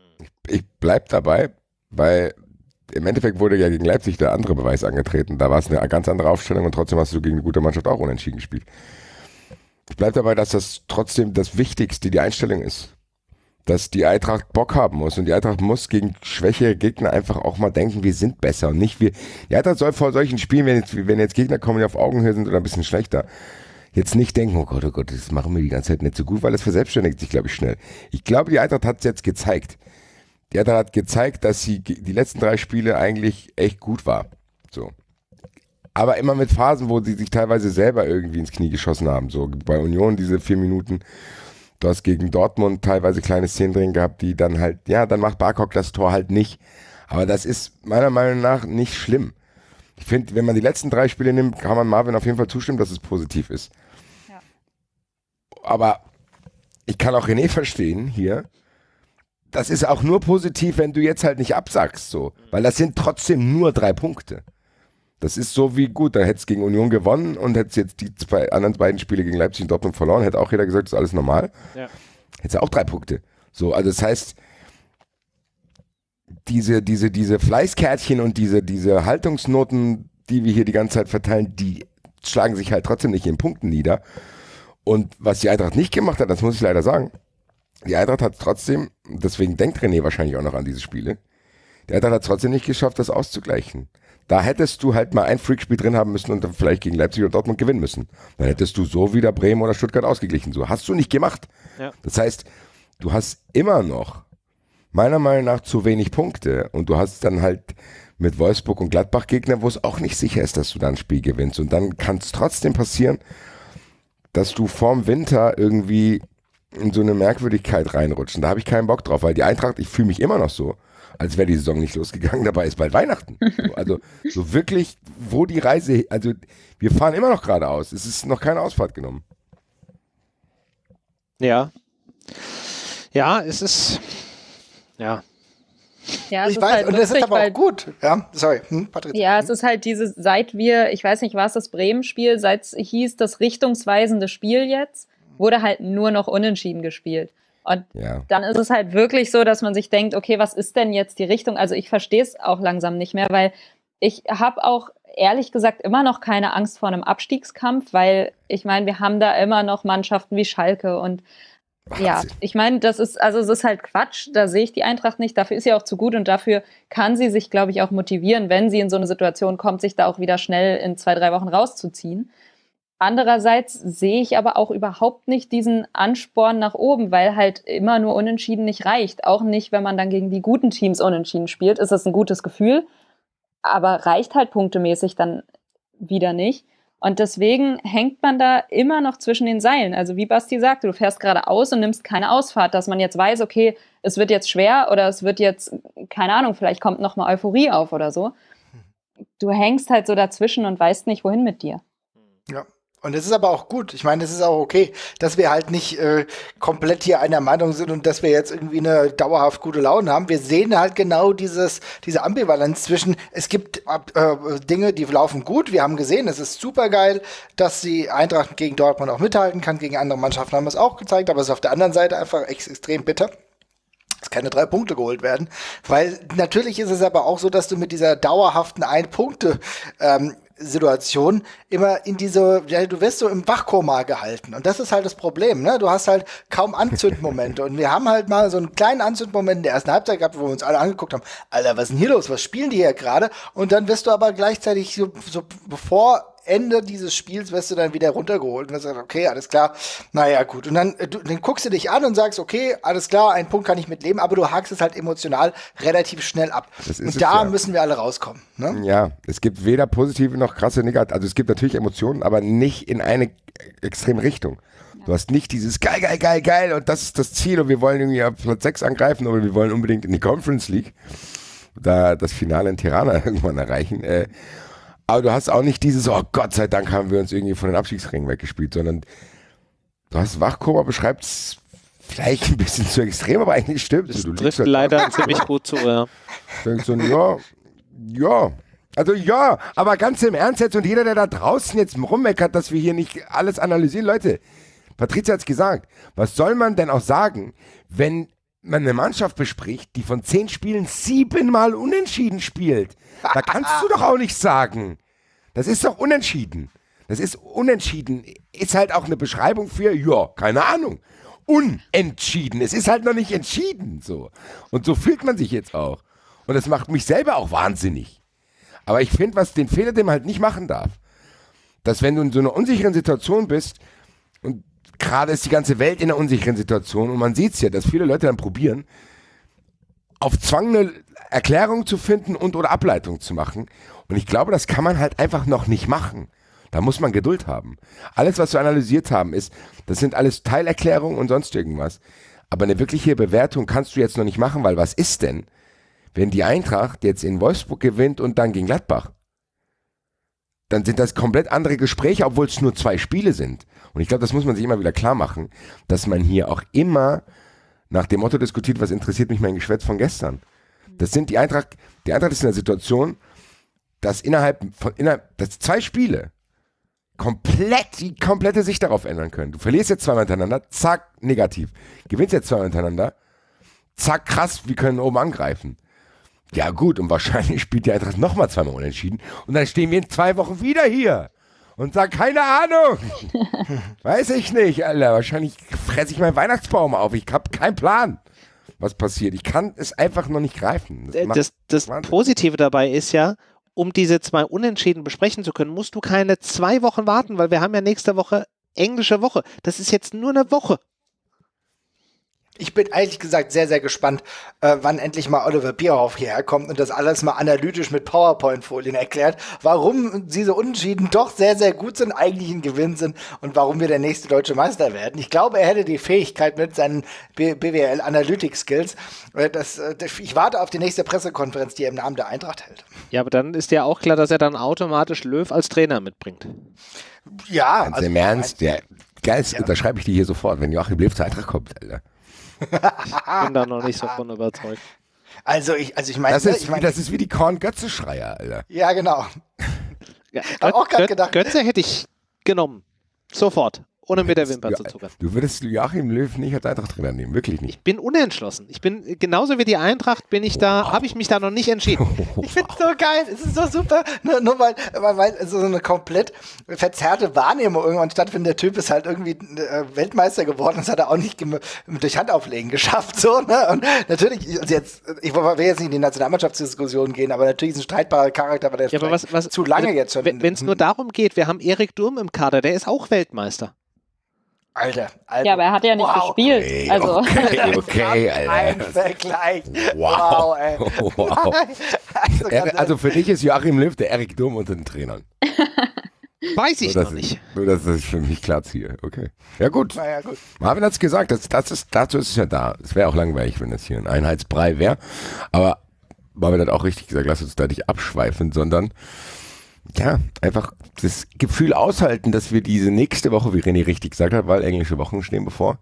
S2: ich bleib dabei, weil im Endeffekt wurde ja gegen Leipzig der andere Beweis angetreten. Da war es eine ganz andere Aufstellung und trotzdem hast du gegen eine gute Mannschaft auch unentschieden gespielt. Ich bleib dabei, dass das trotzdem das Wichtigste die Einstellung ist. Dass die Eintracht Bock haben muss und die Eintracht muss gegen schwächere Gegner einfach auch mal denken, wir sind besser und nicht wir. Die Eintracht soll vor solchen Spielen, wenn jetzt Gegner kommen, die auf Augenhöhe sind oder ein bisschen schlechter, jetzt nicht denken, oh Gott, das machen wir die ganze Zeit nicht so gut, weil das verselbstständigt sich, glaube ich, schnell. Ich glaube, die Eintracht hat es jetzt gezeigt. Die Eintracht hat gezeigt, dass sie die letzten 3 Spiele eigentlich echt gut war. So. Aber immer mit Phasen, wo sie sich teilweise selber irgendwie ins Knie geschossen haben. So bei Union diese 4 Minuten. Du hast gegen Dortmund teilweise kleine Szenen drin gehabt, die dann halt, ja, dann macht Barkok das Tor halt nicht. Aber das ist meiner Meinung nach nicht schlimm. Ich finde, wenn man die letzten 3 Spiele nimmt, kann man Marvin auf jeden Fall zustimmen, dass es positiv ist. Ja. Aber ich kann auch René verstehen hier. Das ist auch nur positiv, wenn du jetzt halt nicht absagst, so. Weil das sind trotzdem nur 3 Punkte. Das ist so wie gut, da hätte es gegen Union gewonnen und hätte es jetzt die anderen beiden Spiele gegen Leipzig und Dortmund verloren, hätte auch jeder gesagt, das ist alles normal. Ja. Hätte auch 3 Punkte. So, also das heißt, diese Fleißkärtchen und diese Haltungsnoten, die wir hier die ganze Zeit verteilen, die schlagen sich halt trotzdem nicht in Punkten nieder. Und was die Eintracht nicht gemacht hat, das muss ich leider sagen, die Eintracht hat trotzdem, deswegen denkt René wahrscheinlich auch noch an diese Spiele, die Eintracht hat trotzdem nicht geschafft, das auszugleichen. Da hättest du halt mal ein Freakspiel drin haben müssen und dann vielleicht gegen Leipzig oder Dortmund gewinnen müssen. Dann hättest du so wieder Bremen oder Stuttgart ausgeglichen. So hast du nicht gemacht. Ja. Das heißt, du hast immer noch meiner Meinung nach zu wenig Punkte und du hast dann halt mit Wolfsburg und Gladbach Gegner, wo es auch nicht sicher ist, dass du dann ein Spiel gewinnst. Und dann kann es trotzdem passieren, dass du vorm Winter irgendwie in so eine Merkwürdigkeit reinrutscht. Und da habe ich keinen Bock drauf, weil die Eintracht, ich fühle mich immer noch so, als wäre die Saison nicht losgegangen, dabei ist bald Weihnachten. Also so wirklich, wo die Reise, also wir fahren immer noch geradeaus, es ist noch keine Ausfahrt genommen.
S1: Ja. Ja, es ist, ja.
S3: Ja,
S4: ich weiß, halt und das ist aber auch gut. Ja, sorry, Patricia.
S3: Ja, es ist halt dieses, seit wir, ich weiß nicht, war es das Bremen-Spiel, seit es hieß, das richtungsweisende Spiel jetzt, wurde halt nur noch unentschieden gespielt. Und dann ist es halt wirklich so, dass man sich denkt, okay, was ist denn jetzt die Richtung? Also ich verstehe es auch langsam nicht mehr, weil ich habe auch ehrlich gesagt immer noch keine Angst vor einem Abstiegskampf, weil ich meine, wir haben da immer noch Mannschaften wie Schalke und ja, ich meine, es ist halt Quatsch, da sehe ich die Eintracht nicht, dafür ist sie auch zu gut und dafür kann sie sich, glaube ich, auch motivieren, wenn sie in so eine Situation kommt, sich da auch wieder schnell in 2-3 Wochen rauszuziehen. Andererseits sehe ich aber auch überhaupt nicht diesen Ansporn nach oben, weil halt immer nur Unentschieden nicht reicht. Auch nicht, wenn man dann gegen die guten Teams unentschieden spielt, ist das ein gutes Gefühl, aber reicht halt punktemäßig dann wieder nicht. Und deswegen hängt man da immer noch zwischen den Seilen. Also wie Basti sagte, du fährst geradeaus und nimmst keine Ausfahrt, dass man jetzt weiß, okay, es wird jetzt schwer oder es wird jetzt, keine Ahnung, vielleicht kommt noch mal Euphorie auf oder so. Du hängst halt so dazwischen und weißt nicht, wohin mit dir.
S4: Ja. Und es ist aber auch gut. Ich meine, es ist auch okay, dass wir halt nicht komplett hier einer Meinung sind und dass wir jetzt irgendwie eine dauerhaft gute Laune haben. Wir sehen halt genau diese Ambivalenz zwischen, es gibt Dinge, die laufen gut. Wir haben gesehen, es ist super geil, dass die Eintracht gegen Dortmund auch mithalten kann. Gegen andere Mannschaften haben wir es auch gezeigt, aber es ist auf der anderen Seite einfach extrem bitter. Es keine 3 Punkte geholt werden, weil natürlich ist es aber auch so, dass du mit dieser dauerhaften 1-Punkte Situation immer in diese, ja, du wirst so im Wachkoma gehalten und das ist halt das Problem, ne? Du hast halt kaum Anzündmomente und wir haben halt mal so einen kleinen Anzündmoment in der ersten Halbzeit gehabt, wo wir uns alle angeguckt haben, Alter, was ist denn hier los, was spielen die hier gerade? Und dann wirst du aber gleichzeitig so bevor Ende dieses Spiels wirst du dann wieder runtergeholt und dann sagst du, okay, alles klar, naja, gut. Und dann guckst du dich an und sagst, okay, alles klar, einen Punkt kann ich mitleben, aber du hakst es halt emotional relativ schnell ab. Und da müssen wir alle rauskommen. Ne?
S2: Ja, es gibt weder positive noch krasse negative, also es gibt natürlich Emotionen, aber nicht in eine extreme Richtung. Du hast nicht dieses geil und das ist das Ziel und wir wollen irgendwie auf Platz 6 angreifen oder wir wollen unbedingt in die Conference League, da das Finale in Tirana irgendwann erreichen, aber du hast auch nicht dieses, oh Gott sei Dank haben wir uns irgendwie von den Abstiegsrängen weggespielt, sondern du hast Wachkoma, beschreibt es vielleicht ein bisschen zu extrem, aber eigentlich stimmt es.
S1: Das trifft halt leider ziemlich gut zu, ja.
S2: So, ja. Also ja, aber ganz im Ernst jetzt und jeder, der da draußen jetzt rummeckert, dass wir hier nicht alles analysieren, Leute, Patricia hat es gesagt, was soll man denn auch sagen, wenn man eine Mannschaft bespricht, die von 10 Spielen 7-mal unentschieden spielt. Da kannst du doch auch nicht sagen. Das ist doch unentschieden. Das ist unentschieden. Ist halt auch eine Beschreibung für, ja, keine Ahnung. Unentschieden. Es ist halt noch nicht entschieden. So. Und so fühlt man sich jetzt auch. Und das macht mich selber auch wahnsinnig. Aber ich finde, den Fehler, den man halt nicht machen darf, dass wenn du in so einer unsicheren Situation bist, und gerade ist die ganze Welt in einer unsicheren Situation, und man sieht es ja, dass viele Leute dann probieren, auf Zwang eine Erklärung zu finden und oder Ableitung zu machen. Und ich glaube, das kann man halt einfach noch nicht machen. Da muss man Geduld haben. Alles, was wir analysiert haben, das sind alles Teilerklärungen und sonst irgendwas. Aber eine wirkliche Bewertung kannst du jetzt noch nicht machen, weil was ist denn, wenn die Eintracht jetzt in Wolfsburg gewinnt und dann gegen Gladbach? Dann sind das komplett andere Gespräche, obwohl es nur 2 Spiele sind. Und ich glaube, das muss man sich immer wieder klar machen, dass man hier auch immer nach dem Motto diskutiert, was interessiert mich mein Geschwätz von gestern. Das sind die Eintracht ist in der Situation, dass dass 2 Spiele die komplette Sicht darauf ändern können. Du verlierst jetzt 2-mal hintereinander, zack, negativ. Gewinnst jetzt 2-mal hintereinander, zack, krass, wir können oben angreifen. Ja gut, und wahrscheinlich spielt die Eintracht nochmal 2-mal unentschieden und dann stehen wir in 2 Wochen wieder hier und sagen, keine Ahnung. Weiß ich nicht, Alter. Wahrscheinlich fresse ich meinen Weihnachtsbaum auf. Ich habe keinen Plan, was passiert. Ich kann es einfach noch nicht greifen.
S1: Das Positive dabei ist ja, um diese 2 Unentschieden besprechen zu können, musst du keine 2 Wochen warten, weil wir haben ja nächste Woche englische Woche. Das ist jetzt nur eine Woche.
S4: Ich bin ehrlich gesagt sehr, sehr gespannt, wann endlich mal Oliver Bierhoff hierher kommt und das alles mal analytisch mit PowerPoint-Folien erklärt, warum diese Unentschieden doch sehr, sehr gut sind, eigentlich ein Gewinn sind und warum wir der nächste deutsche Meister werden. Ich glaube, er hätte die Fähigkeit mit seinen BWL-Analytics-Skills. Ich warte auf die nächste Pressekonferenz, die er im Namen der Eintracht hält.
S1: Ja, aber dann ist ja auch klar, dass er dann automatisch Löw als Trainer mitbringt.
S4: Ja.
S2: Ganz im Ernst, geilste, da schreibe ich dir hier sofort, wenn Joachim Löw zur Eintracht kommt, Alter.
S1: Ich bin da noch nicht so von überzeugt.
S4: Also ich meine,
S2: das ist wie die Korn-Götze-Schreier, Alter.
S4: Ja, genau.
S1: Ja,
S4: Hab auch gerade gedacht.
S1: Götze hätte ich genommen. Sofort. Ohne mit der Wimper zu zuckern.
S2: Du würdest Joachim Löw nicht als Eintracht-Trainer nehmen, wirklich nicht.
S1: Ich bin unentschlossen. Ich bin, genauso wie die Eintracht, habe ich mich da noch nicht entschieden.
S4: Ich finde es so geil, es ist so super, nur weil so eine komplett verzerrte Wahrnehmung irgendwann stattfindet. Der Typ ist halt irgendwie Weltmeister geworden, das hat er auch nicht durch Handauflegen geschafft. So, ne? Und natürlich, ich will jetzt nicht in die Nationalmannschaftsdiskussion gehen, aber natürlich ist ein streitbarer Charakter, aber der ist zu lange jetzt schon.
S1: Wenn es nur darum geht, wir haben Erik Durm im Kader, der ist auch Weltmeister.
S4: Alter.
S3: Ja, aber er hat ja nicht gespielt.
S2: Okay,
S3: also.
S2: okay, Alter.
S4: Ein Vergleich.
S2: Wow.
S4: Ey.
S2: Wow. Also für dich ist Joachim Löw der Erik Durm unter den Trainern.
S1: Weiß ich noch nicht.
S2: Nur, dass ich für mich klar ziehe. Okay. Ja, gut.
S4: Naja, gut.
S2: Marvin hat es gesagt, dazu ist es ja da. Es wäre auch langweilig, wenn das hier ein Einheitsbrei wäre. Aber Marvin hat auch richtig gesagt, lass uns da nicht abschweifen, sondern ja, einfach das Gefühl aushalten, dass wir diese nächste Woche, wie René richtig gesagt hat, weil englische Wochen stehen bevor,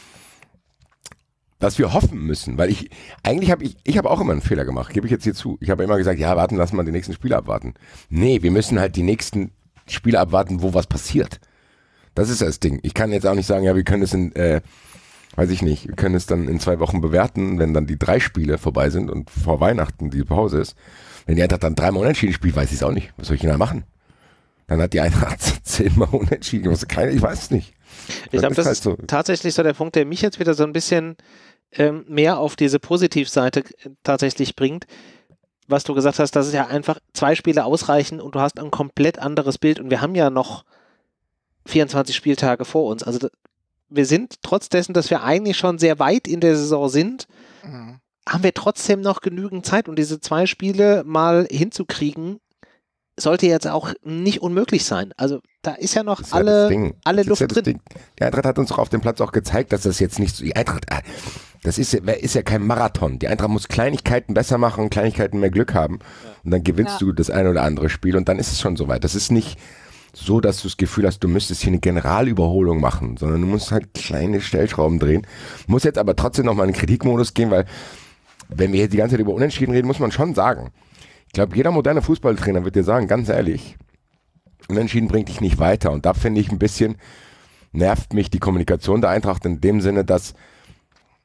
S2: dass wir hoffen müssen, weil ich habe auch immer einen Fehler gemacht, gebe ich jetzt hier zu. Ich habe immer gesagt, ja, lass mal die nächsten Spiele abwarten. Nee, wir müssen halt die nächsten Spiele abwarten, wo was passiert. Das ist das Ding. Ich kann jetzt auch nicht sagen, ja, wir können es wir können es dann in 2 Wochen bewerten, wenn dann die 3 Spiele vorbei sind und vor Weihnachten die Pause ist. Wenn die Eintracht dann 3-mal unentschieden spielt, weiß ich es auch nicht. Was soll ich denn da machen? Dann hat die Eintracht 10-mal unentschieden. Ich weiß es nicht.
S1: Ich glaube, das ist tatsächlich so der Punkt, der mich jetzt wieder so ein bisschen mehr auf diese Positivseite tatsächlich bringt. Was du gesagt hast, dass es ja einfach 2 Spiele ausreichen und du hast ein komplett anderes Bild. Und wir haben ja noch 24 Spieltage vor uns. Also wir sind trotz dessen, dass wir eigentlich schon sehr weit in der Saison sind, haben wir trotzdem noch genügend Zeit, und diese 2 Spiele mal hinzukriegen, sollte jetzt auch nicht unmöglich sein. Also da ist ja noch alle Luft drin.
S2: Die Eintracht hat uns doch auf dem Platz auch gezeigt, dass das jetzt nicht so, die Eintracht, das ist ja kein Marathon. Die Eintracht muss Kleinigkeiten besser machen und Kleinigkeiten mehr Glück haben. Ja. Und dann gewinnst du das eine oder andere Spiel und dann ist es schon soweit. Das ist nicht so, dass du das Gefühl hast, du müsstest hier eine Generalüberholung machen, sondern du musst halt kleine Stellschrauben drehen. Muss jetzt aber trotzdem nochmal in den Kritikmodus gehen, weil wenn wir jetzt die ganze Zeit über Unentschieden reden, muss man schon sagen, ich glaube, jeder moderne Fußballtrainer wird dir sagen, ganz ehrlich, Unentschieden bringt dich nicht weiter. Und da finde ich ein bisschen, nervt mich die Kommunikation der Eintracht in dem Sinne, dass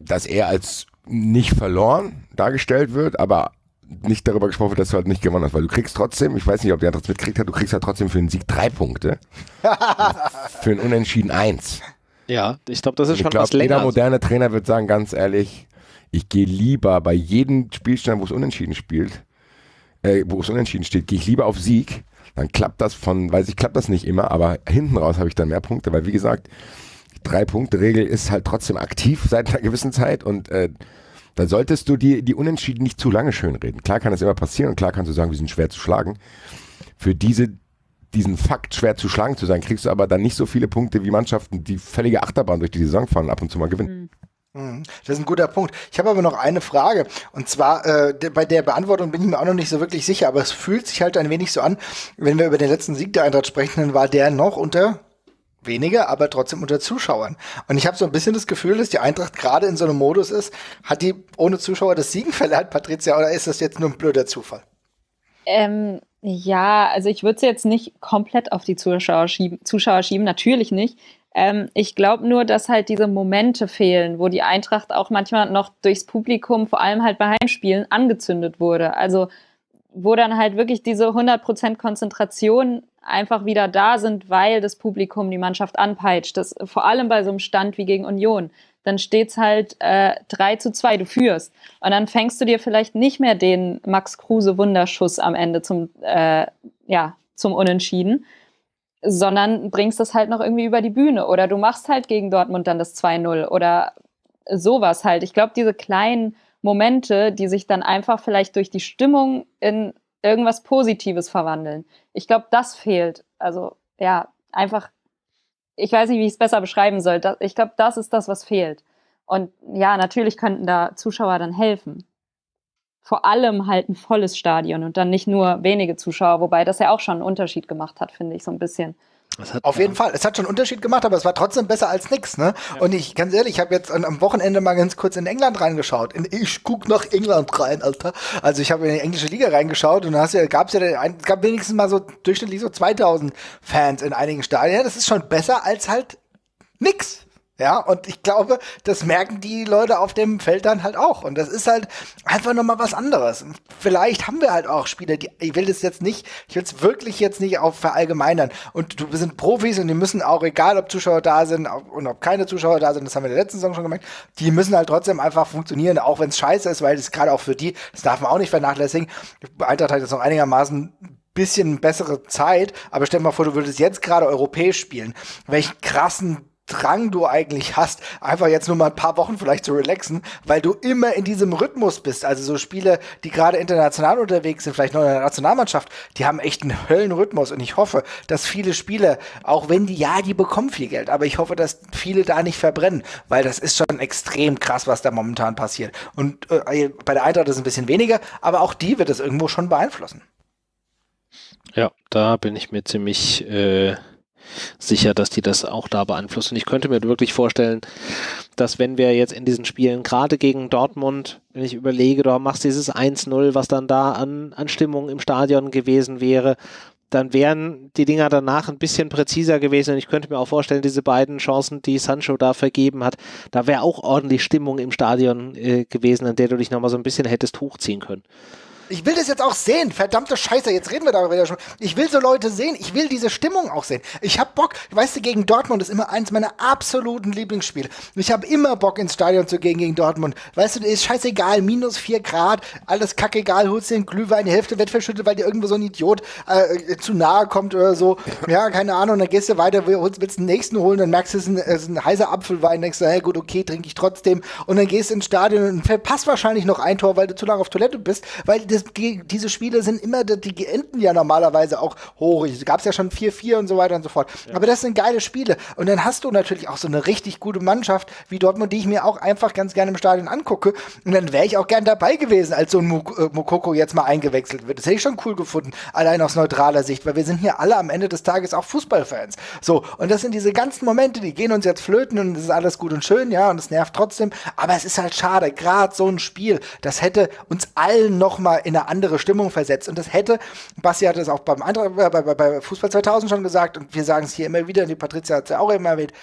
S2: dass er als nicht verloren dargestellt wird, aber nicht darüber gesprochen wird, dass du halt nicht gewonnen hast, weil du kriegst trotzdem, ich weiß nicht, ob der das mitkriegt hat, du kriegst halt trotzdem für einen Sieg 3 Punkte, für einen Unentschieden 1.
S1: Ja, ich glaube, das ist schon was
S2: länger.
S1: Jeder
S2: moderne Trainer wird sagen, ganz ehrlich, ich gehe lieber bei jedem Spielstand, wo es unentschieden steht, gehe ich lieber auf Sieg, dann klappt das klappt das nicht immer, aber hinten raus habe ich dann mehr Punkte, weil wie gesagt, die 3-Punkte-Regel ist halt trotzdem aktiv seit einer gewissen Zeit und da solltest du die Unentschieden nicht zu lange schönreden. Klar kann das immer passieren und klar kannst du sagen, wir sind schwer zu schlagen. Für diesen Fakt schwer zu schlagen zu sein, kriegst du aber dann nicht so viele Punkte wie Mannschaften, die völlige Achterbahn durch die Saison fahren, ab und zu mal gewinnen.
S4: Das ist ein guter Punkt. Ich habe aber noch eine Frage. Und zwar, bei der Beantwortung bin ich mir auch noch nicht so wirklich sicher, aber es fühlt sich halt ein wenig so an, wenn wir über den letzten Sieg der Eintracht sprechen, dann war der noch unter weniger, aber trotzdem unter Zuschauern. Und ich habe so ein bisschen das Gefühl, dass die Eintracht gerade in so einem Modus ist, hat die ohne Zuschauer das Siegen verlernt, Patricia, oder ist das jetzt nur ein blöder Zufall?
S3: Ja, also ich würde es jetzt nicht komplett auf die Zuschauer schieben, natürlich nicht. Ich glaube nur, dass halt diese Momente fehlen, wo die Eintracht auch manchmal noch durchs Publikum, vor allem halt bei Heimspielen, angezündet wurde. Also wo dann halt wirklich diese 100% Konzentration einfach wieder da sind, weil das Publikum die Mannschaft anpeitscht. Das vor allem bei so einem Stand wie gegen Union. Dann steht's halt 3-2, du führst. Und dann fängst du dir vielleicht nicht mehr den Max-Kruse-Wunderschuss am Ende zum Unentschieden, sondern bringst das halt noch irgendwie über die Bühne. Oder du machst halt gegen Dortmund dann das 2-0 oder sowas halt. Ich glaube, diese kleinen Momente, die sich dann einfach vielleicht durch die Stimmung in irgendwas Positives verwandeln. Ich glaube, das fehlt. Also ja, einfach, ich weiß nicht, wie ich es besser beschreiben soll. Ich glaube, das ist das, was fehlt. Und ja, natürlich könnten da Zuschauer dann helfen. Vor allem halt ein volles Stadion und dann nicht nur wenige Zuschauer, wobei das ja auch schon einen Unterschied gemacht hat, finde ich, so ein bisschen.
S4: Auf jeden Fall. Es hat schon einen Unterschied gemacht, aber es war trotzdem besser als nix, ne? Ja. Und ich, ganz ehrlich, ich habe jetzt am Wochenende mal ganz kurz in England reingeschaut. Ich guck nach England rein, Alter. Also ich habe in die englische Liga reingeschaut und es gab wenigstens mal so durchschnittlich so 2000 Fans in einigen Stadien. Das ist schon besser als halt nix. Ja, und ich glaube, das merken die Leute auf dem Feld dann halt auch. Und das ist halt einfach nochmal was anderes. Vielleicht haben wir halt auch Spieler, ich will es wirklich jetzt nicht auf verallgemeinern. Und wir sind Profis und die müssen auch, egal ob Zuschauer da sind und ob keine Zuschauer da sind, das haben wir in der letzten Saison schon gemerkt, die müssen halt trotzdem einfach funktionieren, auch wenn es scheiße ist, weil es gerade auch für die, das darf man auch nicht vernachlässigen, Eintracht hat jetzt noch einigermaßen bisschen bessere Zeit, aber stell dir mal vor, du würdest jetzt gerade europäisch spielen. Welchen krassen Drang du eigentlich hast, einfach jetzt nur mal ein paar Wochen vielleicht zu relaxen, weil du immer in diesem Rhythmus bist. Also so Spiele, die gerade international unterwegs sind, vielleicht noch in der Nationalmannschaft, die haben echt einen Höllenrhythmus und ich hoffe, dass viele Spieler, auch wenn die bekommen viel Geld, aber ich hoffe, dass viele da nicht verbrennen, weil das ist schon extrem krass, was da momentan passiert. Und bei der Eintracht ist es ein bisschen weniger, aber auch die wird es irgendwo schon beeinflussen.
S1: Ja, da bin ich mir ziemlich sicher, dass die das auch da beeinflussen. Ich könnte mir wirklich vorstellen, dass wenn wir jetzt in diesen Spielen, gerade gegen Dortmund, wenn ich überlege, du machst dieses 1-0, was dann da an Stimmung im Stadion gewesen wäre, dann wären die Dinger danach ein bisschen präziser gewesen und ich könnte mir auch vorstellen, diese beiden Chancen, die Sancho da vergeben hat, da wäre auch ordentlich Stimmung im Stadion gewesen, an der du dich nochmal so ein bisschen hättest hochziehen können.
S4: Ich will das jetzt auch sehen. Verdammte Scheiße, jetzt reden wir darüber schon. Ich will so Leute sehen. Ich will diese Stimmung auch sehen. Ich hab Bock. Weißt du, gegen Dortmund ist immer eins meiner absoluten Lieblingsspiele. Ich habe immer Bock, ins Stadion zu gehen gegen Dortmund. Weißt du, ist scheißegal. -4 Grad. Alles kackegal. Holst dir einen Glühwein. Die Hälfte wird verschüttet, weil dir irgendwo so ein Idiot zu nahe kommt oder so. Ja, keine Ahnung. Dann gehst du weiter, willst den nächsten holen. Dann merkst du, es ist ein heißer Apfelwein. Denkst du, hey, gut, okay, trinke ich trotzdem. Und dann gehst du ins Stadion und verpasst wahrscheinlich noch ein Tor, weil du zu lange auf Toilette bist. Weil diese Spiele sind immer, die enden ja normalerweise auch hoch. Es gab ja schon 4-4 und so weiter und so fort. Ja. Aber das sind geile Spiele. Und dann hast du natürlich auch so eine richtig gute Mannschaft wie Dortmund, die ich mir auch einfach ganz gerne im Stadion angucke. Und dann wäre ich auch gern dabei gewesen, als so ein Moukoko jetzt mal eingewechselt wird. Das hätte ich schon cool gefunden, allein aus neutraler Sicht, weil wir sind hier alle am Ende des Tages auch Fußballfans. So, und das sind diese ganzen Momente, die gehen uns jetzt flöten und es ist alles gut und schön, ja, und es nervt trotzdem. Aber es ist halt schade, gerade so ein Spiel, das hätte uns allen nochmal in eine andere Stimmung versetzt. Und das hätte, Basti hat es auch bei Fußball 2000 schon gesagt und wir sagen es hier immer wieder, die Patricia hat es ja auch immer erwähnt,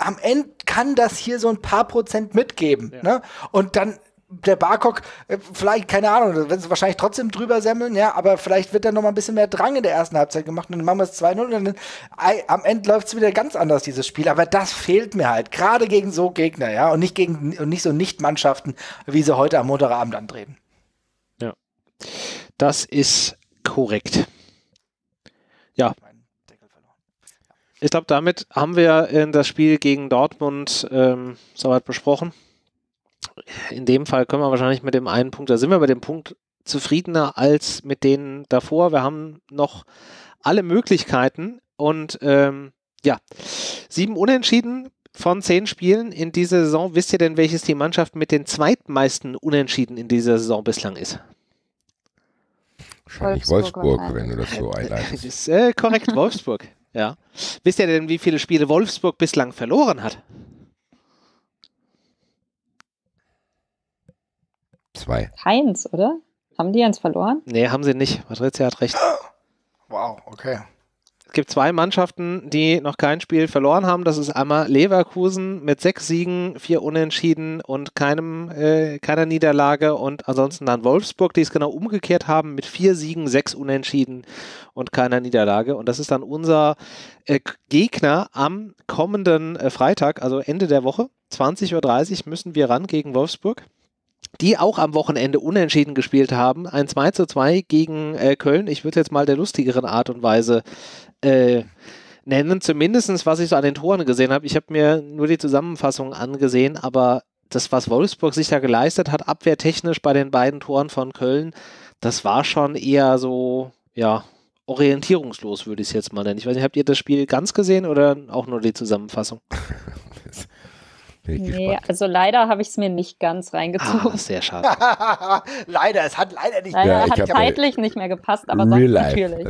S4: am Ende kann das hier so ein paar Prozent mitgeben. Ja. Ne? Und dann der Barkok, vielleicht, keine Ahnung, da werden sie wahrscheinlich trotzdem drüber semmeln, ja, aber vielleicht wird dann noch mal ein bisschen mehr Drang in der ersten Halbzeit gemacht und dann machen wir es 2-0 und dann am Ende läuft es wieder ganz anders, dieses Spiel. Aber das fehlt mir halt, gerade gegen so Gegner, ja, und nicht so Nicht-Mannschaften, wie sie heute am Montagabend antreten.
S1: Ja, das ist korrekt. Ja. Ich glaube, damit haben wir das Spiel gegen Dortmund soweit besprochen. In dem Fall können wir wahrscheinlich mit dem einen Punkt, da sind wir bei dem Punkt zufriedener als mit denen davor. Wir haben noch alle Möglichkeiten und 7 Unentschieden von 10 Spielen in dieser Saison. Wisst ihr denn, welches die Mannschaft mit den zweitmeisten Unentschieden in dieser Saison bislang ist?
S2: Wahrscheinlich Wolfsburg, wenn du das so einleitest.
S1: Das ist korrekt, Wolfsburg. Ja. Wisst ihr denn, wie viele Spiele Wolfsburg bislang verloren hat?
S2: 2.
S3: Keins, oder? Haben die eins verloren?
S1: Nee, haben sie nicht. Patrizia hat recht.
S4: Wow, okay.
S1: Es gibt 2 Mannschaften, die noch kein Spiel verloren haben. Das ist einmal Leverkusen mit 6 Siegen, 4 Unentschieden und keiner Niederlage. Und ansonsten dann Wolfsburg, die es genau umgekehrt haben mit 4 Siegen, 6 Unentschieden und keiner Niederlage. Und das ist dann unser Gegner am kommenden Freitag, also Ende der Woche. 20:30 Uhr müssen wir ran gegen Wolfsburg, die auch am Wochenende unentschieden gespielt haben. Ein 2:2 gegen Köln. Ich würde jetzt mal der lustigeren Art und Weise nennen. Zumindest, was ich so an den Toren gesehen habe. Ich habe mir nur die Zusammenfassung angesehen, aber das, was Wolfsburg sich da geleistet hat, abwehrtechnisch bei den beiden Toren von Köln, das war schon eher so, ja, orientierungslos, würde ich es jetzt mal nennen. Ich weiß nicht, habt ihr das Spiel ganz gesehen oder auch nur die Zusammenfassung?
S3: Nee, also leider habe ich es mir nicht ganz reingezogen.
S1: Sehr schade.
S4: Leider, es hat leider nicht
S3: mehr. Hat zeitlich nicht mehr gepasst, aber sonst natürlich.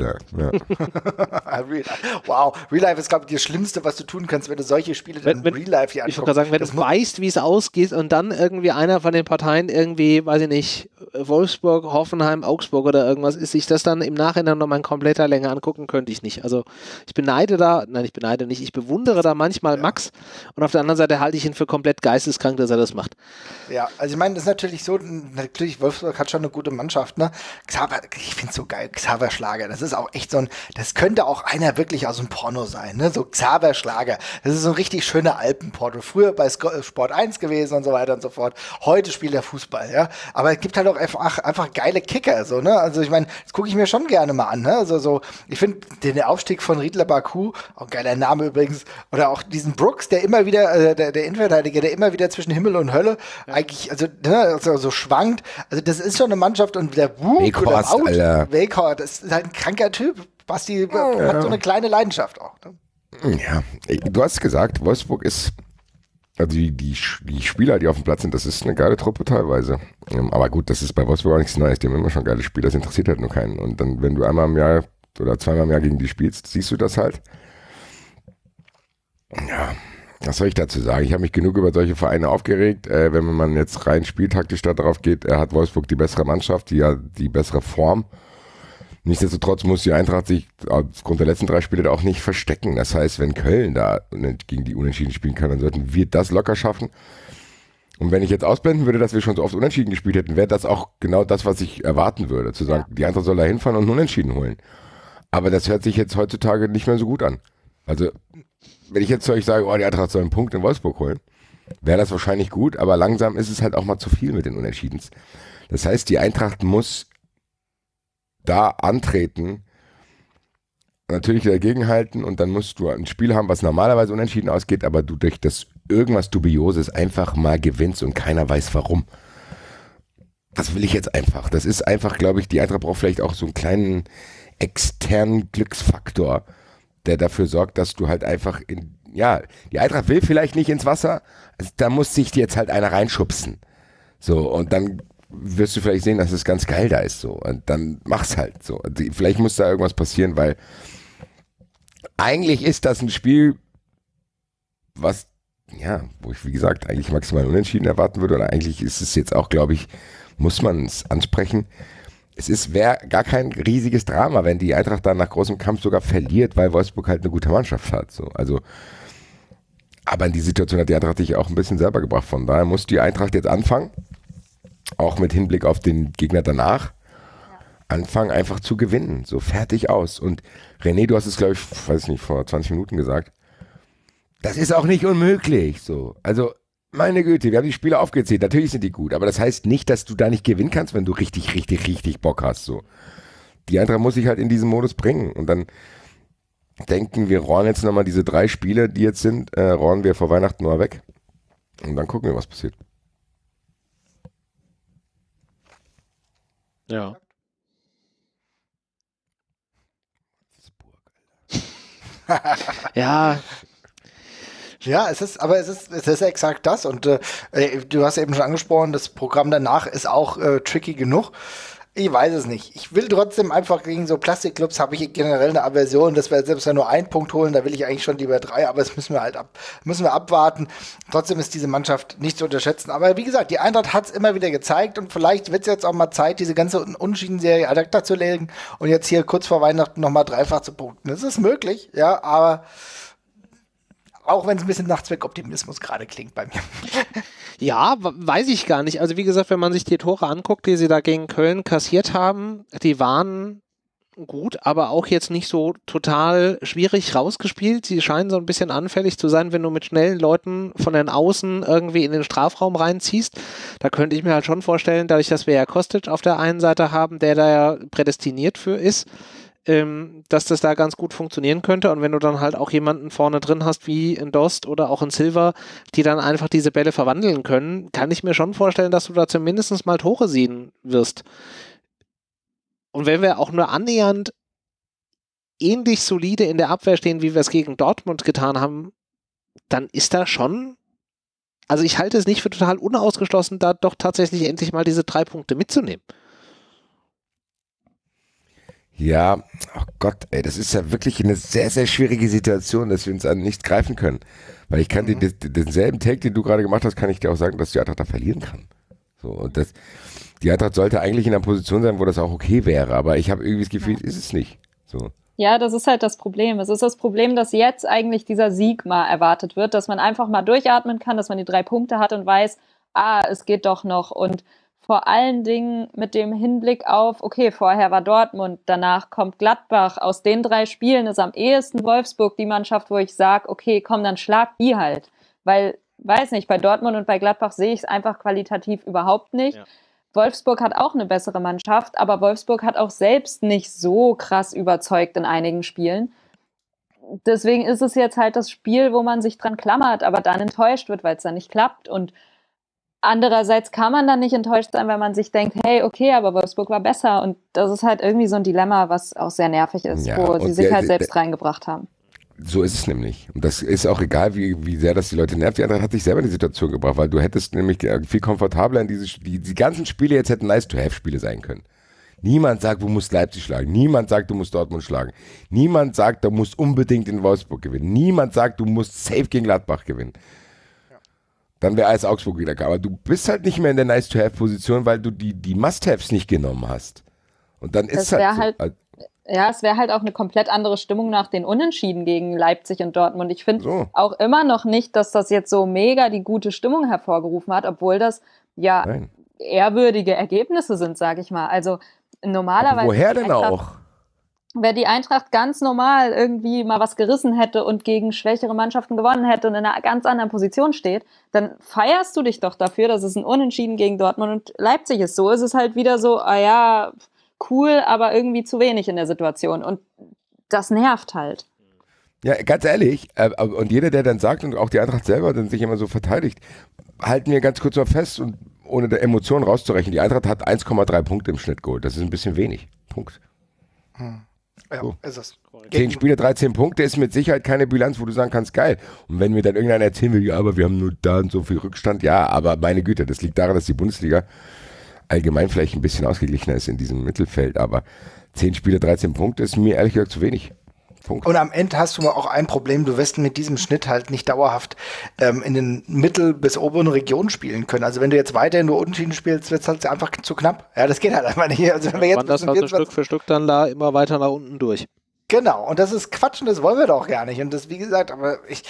S4: Wow, Real Life ist, glaube ich, das Schlimmste, was du tun kannst, wenn du solche Spiele dann in Real Life hier anguckst.
S1: Ich wollte gerade sagen, wenn du weißt, wie es ausgeht und dann irgendwie einer von den Parteien irgendwie, weiß ich nicht, Wolfsburg, Hoffenheim, Augsburg oder irgendwas ist, sich das dann im Nachhinein nochmal in kompletter Länge angucken, könnte ich nicht. Also ich bewundere da manchmal Max und auf der anderen Seite halte ich ihn für komplett geisteskrank, dass er das macht.
S4: Ja, also ich meine, das ist natürlich so, natürlich, Wolfsburg hat schon eine gute Mannschaft, ne? Xaver, ich finde es so geil, Xaver Schlager, das ist auch echt so ein, das könnte auch einer wirklich aus dem Porno sein, ne? So Xaver Schlager, das ist so ein richtig schöner Alpenporno, früher bei Sport 1 gewesen und so weiter und so fort, heute spielt er Fußball, ja? Aber es gibt halt auch einfach geile Kicker, so, ne? Also ich meine, das gucke ich mir schon gerne mal an, ne? Also so, ich finde den Aufstieg von Riedler Baku, auch geiler Name übrigens, oder auch diesen Brooks, der immer wieder, der Innenverteidiger, der immer wieder zwischen Himmel und Hölle eigentlich, also, ne, so schwankt. Also das ist schon eine Mannschaft und der Weghorst, das ist halt ein kranker Typ. Basti hat so eine kleine Leidenschaft auch. Ne?
S2: Ja, du hast gesagt, Wolfsburg ist, also die Spieler, die auf dem Platz sind, das ist eine geile Truppe teilweise. Aber gut, das ist bei Wolfsburg auch nichts Neues. Die haben immer schon geile Spieler, das interessiert halt nur keinen. Und dann, wenn du einmal im Jahr oder zweimal im Jahr gegen die spielst, siehst du das halt. Ja, was soll ich dazu sagen? Ich habe mich genug über solche Vereine aufgeregt. Wenn man jetzt rein spieltaktisch darauf geht, hat Wolfsburg die bessere Mannschaft, die bessere Form. Nichtsdestotrotz muss die Eintracht sich aufgrund der letzten 3 Spiele da auch nicht verstecken. Das heißt, wenn Köln da gegen die Unentschieden spielen kann, dann sollten wir das locker schaffen. Und wenn ich jetzt ausblenden würde, dass wir schon so oft Unentschieden gespielt hätten, wäre das auch genau das, was ich erwarten würde. Zu sagen, die Eintracht soll da hinfahren und einen Unentschieden holen. Aber das hört sich jetzt heutzutage nicht mehr so gut an. Also wenn ich jetzt zu euch sage, die Eintracht soll einen Punkt in Wolfsburg holen, wäre das wahrscheinlich gut, aber langsam ist es halt auch mal zu viel mit den Unentschiedens. Das heißt, die Eintracht muss da antreten, natürlich dagegenhalten und dann musst du ein Spiel haben, was normalerweise unentschieden ausgeht, aber du durch das irgendwas Dubioses einfach mal gewinnst und keiner weiß warum. Das will ich jetzt einfach. Das ist einfach, glaube ich, die Eintracht braucht vielleicht auch so einen kleinen externen Glücksfaktor, der dafür sorgt, dass du halt einfach die Eintracht will vielleicht nicht ins Wasser, also da muss sich jetzt halt einer reinschubsen. So, und dann wirst du vielleicht sehen, dass es ganz geil da ist, so. Und dann mach's halt so. Vielleicht muss da irgendwas passieren, weil eigentlich ist das ein Spiel, wo ich, wie gesagt, eigentlich maximal unentschieden erwarten würde, oder eigentlich ist es jetzt auch, glaube ich, muss man es ansprechen. Wäre gar kein riesiges Drama, wenn die Eintracht dann nach großem Kampf sogar verliert, weil Wolfsburg halt eine gute Mannschaft hat. So. Also Aber in die Situation hat die Eintracht dich auch ein bisschen selber gebracht. Von daher muss die Eintracht jetzt anfangen, auch mit Hinblick auf den Gegner danach, anfangen einfach zu gewinnen. So fertig aus. Und René, du hast es, glaube ich, weiß nicht, vor 20 Minuten gesagt. Das ist auch nicht unmöglich. So. Also, meine Güte, wir haben die Spiele aufgezählt. Natürlich sind die gut. Aber das heißt nicht, dass du da nicht gewinnen kannst, wenn du richtig, richtig, richtig Bock hast. So. Die Eintracht muss sich halt in diesen Modus bringen. Und dann denken wir, rohren jetzt nochmal diese 3 Spiele, die jetzt sind, rohren wir vor Weihnachten mal weg. Und dann gucken wir, was passiert.
S1: Ja. Ja.
S4: Ja, es ist exakt das. Und du hast eben schon angesprochen, das Programm danach ist auch tricky genug. Ich weiß es nicht. Ich will trotzdem einfach gegen so Plastikclubs habe ich generell eine Aversion, dass wir selbst nur 1 Punkt holen, da will ich eigentlich schon lieber 3, aber das müssen wir abwarten. Trotzdem ist diese Mannschaft nicht zu unterschätzen. Aber wie gesagt, die Eintracht hat es immer wieder gezeigt und vielleicht wird es jetzt auch mal Zeit, diese ganze Unentschieden-Serie ad acta zu legen und jetzt hier kurz vor Weihnachten nochmal dreifach zu punkten. Das ist möglich, ja, aber auch wenn es ein bisschen nach Zweckoptimismus gerade klingt bei mir.
S1: Ja, weiß ich gar nicht. Also wie gesagt, wenn man sich die Tore anguckt, die sie da gegen Köln kassiert haben, die waren gut, aber auch jetzt nicht so total schwierig rausgespielt. Sie scheinen so ein bisschen anfällig zu sein, wenn du mit schnellen Leuten von den Außen irgendwie in den Strafraum reinziehst. Da könnte ich mir halt schon vorstellen, dadurch, dass wir ja Kostic auf der einen Seite haben, der da ja prädestiniert für ist, dass das da ganz gut funktionieren könnte. Und wenn du dann halt auch jemanden vorne drin hast, wie in Dost oder auch in Silva, die dann einfach diese Bälle verwandeln können, kann ich mir schon vorstellen, dass du da zumindest mal Tore sehen wirst. Und wenn wir auch nur annähernd ähnlich solide in der Abwehr stehen, wie wir es gegen Dortmund getan haben, dann ist da schon, also ich halte es nicht für total unausgeschlossen, da doch tatsächlich endlich mal diese 3 Punkte mitzunehmen.
S2: Ja, oh Gott, ey, das ist ja wirklich eine sehr, sehr schwierige Situation, dass wir uns an nichts greifen können. Weil ich kann dir denselben Take, den du gerade gemacht hast, kann ich dir auch sagen, dass die Eintracht da verlieren kann. So, und die Eintracht sollte eigentlich in einer Position sein, wo das auch okay wäre, aber ich habe irgendwie das Gefühl, ist es nicht. So.
S3: Ja, das ist halt das Problem. Es ist das Problem, dass jetzt eigentlich dieser Sieg mal erwartet wird, dass man einfach mal durchatmen kann, dass man die 3 Punkte hat und weiß, es geht doch noch. Und vor allen Dingen mit dem Hinblick auf, okay, vorher war Dortmund, danach kommt Gladbach. Aus den 3 Spielen ist am ehesten Wolfsburg die Mannschaft, wo ich sage, okay, komm, dann schlag die halt. Weil, weiß nicht, bei Dortmund und bei Gladbach sehe ich es einfach qualitativ überhaupt nicht. Ja. Wolfsburg hat auch eine bessere Mannschaft, aber Wolfsburg hat auch selbst nicht so krass überzeugt in einigen Spielen. Deswegen ist es jetzt halt das Spiel, wo man sich dran klammert, aber dann enttäuscht wird, weil es dann nicht klappt. Und andererseits kann man dann nicht enttäuscht sein, weil man sich denkt, hey, okay, aber Wolfsburg war besser. Und das ist halt irgendwie so ein Dilemma, was auch sehr nervig ist, ja, wo sie sich halt selbst reingebracht haben.
S2: So ist es nämlich. Und das ist auch egal, wie sehr das die Leute nervt. Die Eintracht hat sich selber in die Situation gebracht, weil du hättest nämlich viel komfortabler in die ganzen Spiele jetzt hätten Nice-to-have-Spiele sein können. Niemand sagt, du musst Leipzig schlagen. Niemand sagt, du musst Dortmund schlagen. Niemand sagt, du musst unbedingt in Wolfsburg gewinnen. Niemand sagt, du musst safe gegen Gladbach gewinnen. Dann wäre AS Augsburg wieder klar. Aber du bist halt nicht mehr in der Nice-to-have-Position, weil du die Must-haves nicht genommen hast. Und dann ist es halt so.
S3: Ja, es wäre halt auch eine komplett andere Stimmung nach den Unentschieden gegen Leipzig und Dortmund. Ich finde auch immer noch nicht, dass das jetzt so mega die gute Stimmung hervorgerufen hat, obwohl das ja ehrwürdige Ergebnisse sind, sage ich mal. Also normalerweise...
S2: Aber woher denn auch?
S3: Wer die Eintracht ganz normal irgendwie mal was gerissen hätte und gegen schwächere Mannschaften gewonnen hätte und in einer ganz anderen Position steht, dann feierst du dich doch dafür, dass es ein Unentschieden gegen Dortmund und Leipzig ist. So ist es halt wieder so, cool, aber irgendwie zu wenig in der Situation. Und das nervt halt.
S2: Ja, ganz ehrlich, und jeder, der dann sagt, und auch die Eintracht selber dann sich immer so verteidigt, halten wir ganz kurz mal fest und ohne der Emotionen rauszurechnen, die Eintracht hat 1,3 Punkte im Schnitt geholt. Das ist ein bisschen wenig. Punkt.
S4: Ja, so. Ist es.
S2: 10 Spiele, 13 Punkte ist mit Sicherheit keine Bilanz, wo du sagen kannst, geil. Und wenn mir dann irgendeiner erzählen will, ja, aber wir haben nur da und so viel Rückstand, ja, aber meine Güte, das liegt daran, dass die Bundesliga allgemein vielleicht ein bisschen ausgeglichener ist in diesem Mittelfeld, aber 10 Spiele, 13 Punkte ist mir ehrlich gesagt zu wenig. Punkt.
S4: Und am Ende hast du auch ein Problem, du wirst mit diesem Schnitt halt nicht dauerhaft in den mittel- bis oberen Regionen spielen können. Also wenn du jetzt weiterhin nur Unentschieden spielst, wird es halt einfach zu knapp. Ja, das geht halt einfach nicht. Also wenn wir jetzt
S1: das also Stück für Stück dann da immer weiter nach unten durch.
S4: Genau, und das ist Quatsch und das wollen wir doch gar nicht. Und das, wie gesagt, aber ich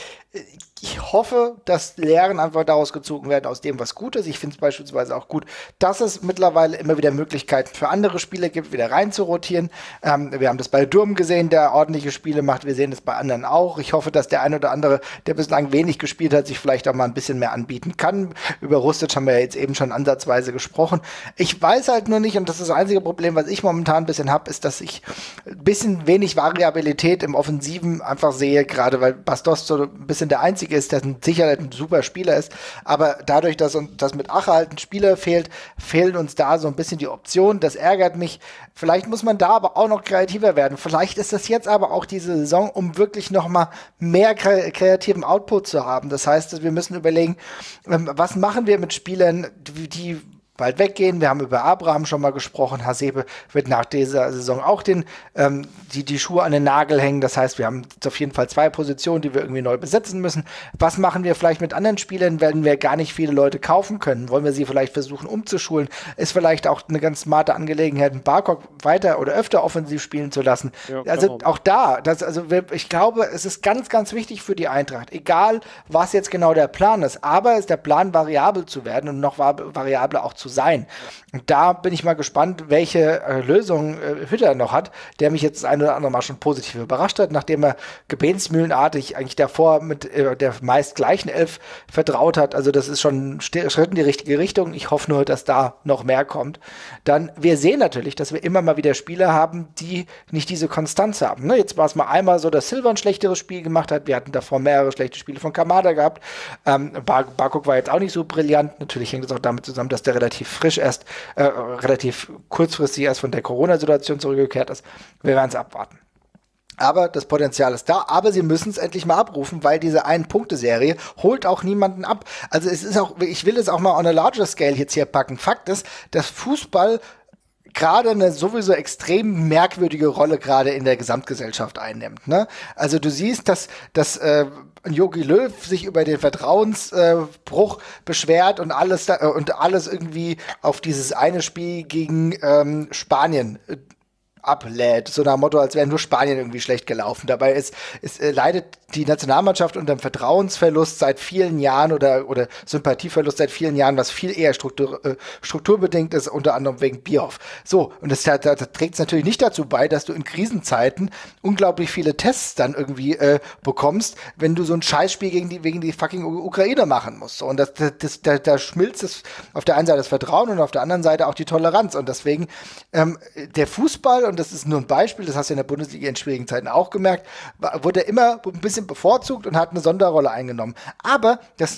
S4: hoffe, dass Lehren einfach daraus gezogen werden, aus dem, was gut ist. Ich finde es beispielsweise auch gut, dass es mittlerweile immer wieder Möglichkeiten für andere Spieler gibt, wieder rein zu rotieren. Wir haben das bei Durm gesehen, der ordentliche Spiele macht. Wir sehen es bei anderen auch. Ich hoffe, dass der ein oder andere, der bislang wenig gespielt hat, sich vielleicht auch mal ein bisschen mehr anbieten kann. Über Rustic haben wir ja jetzt eben schon ansatzweise gesprochen. Ich weiß halt nur nicht, und das ist das einzige Problem, was ich momentan ein bisschen habe, ist, dass ich ein bisschen wenig Variabilität im Offensiven einfach sehe, gerade weil Bastos so ein bisschen der Einzige ist, der sicher ein super Spieler ist, aber dadurch, dass mit Ache halt ein Spieler fehlt, fehlen uns da so ein bisschen die Optionen. Das ärgert mich. Vielleicht muss man da aber auch noch kreativer werden. Vielleicht ist das jetzt aber auch diese Saison, um wirklich noch mal mehr kreativen Output zu haben. Das heißt, wir müssen überlegen, was machen wir mit Spielern, die bald weggehen. Wir haben über Abraham schon mal gesprochen. Hasebe wird nach dieser Saison auch die Schuhe an den Nagel hängen. Das heißt, wir haben auf jeden Fall 2 Positionen, die wir irgendwie neu besetzen müssen. Was machen wir vielleicht mit anderen Spielern, wenn wir gar nicht viele Leute kaufen können? Wollen wir sie vielleicht versuchen umzuschulen? Ist vielleicht auch eine ganz smarte Angelegenheit, einen Barkok weiter oder öfter offensiv spielen zu lassen. Ja, also auch da, ich glaube, es ist ganz, ganz wichtig für die Eintracht. Egal, was jetzt genau der Plan ist, aber ist der Plan variabel zu werden und noch variabler auch zu sein. Und da bin ich mal gespannt, welche Lösung Hütter noch hat, der mich jetzt das ein oder andere Mal schon positiv überrascht hat, nachdem er gebetsmühlenartig eigentlich davor mit der meist gleichen Elf vertraut hat. Also das ist schon ein Schritt in die richtige Richtung. Ich hoffe nur, dass da noch mehr kommt. Dann, wir sehen natürlich, dass wir immer mal wieder Spieler haben, die nicht diese Konstanz haben. Ne? Jetzt war es mal einmal so, dass Silva ein schlechteres Spiel gemacht hat. Wir hatten davor mehrere schlechte Spiele von Kamada gehabt. Barkok war jetzt auch nicht so brillant. Natürlich hängt es auch damit zusammen, dass der relativ frisch erst, relativ kurzfristig erst von der Corona-Situation zurückgekehrt ist. Wir werden es abwarten. Aber das Potenzial ist da, aber sie müssen es endlich mal abrufen, weil diese Ein-Punkte-Serie holt auch niemanden ab. Also es ist auch, ich will es auch mal on a larger scale jetzt hier packen. Fakt ist, dass Fußball gerade eine sowieso extrem merkwürdige Rolle gerade in der Gesamtgesellschaft einnimmt. Ne? Also du siehst, dass Jogi Löw sich über den Vertrauensbruch beschwert und alles irgendwie auf dieses eine Spiel gegen Spanien ablädt, so nach dem Motto, als wäre nur Spanien irgendwie schlecht gelaufen. Dabei leidet die Nationalmannschaft unter einem Vertrauensverlust seit vielen Jahren oder Sympathieverlust seit vielen Jahren, was viel eher strukturbedingt ist, unter anderem wegen Bierhoff. So, und das trägt es natürlich nicht dazu bei, dass du in Krisenzeiten unglaublich viele Tests dann irgendwie bekommst, wenn du so ein Scheißspiel gegen die fucking Ukraine machen musst. So, und da schmilzt es auf der einen Seite das Vertrauen und auf der anderen Seite auch die Toleranz. Und deswegen der Fußball, und das ist nur ein Beispiel, das hast du in der Bundesliga in schwierigen Zeiten auch gemerkt, wurde immer ein bisschen bevorzugt und hat eine Sonderrolle eingenommen. Aber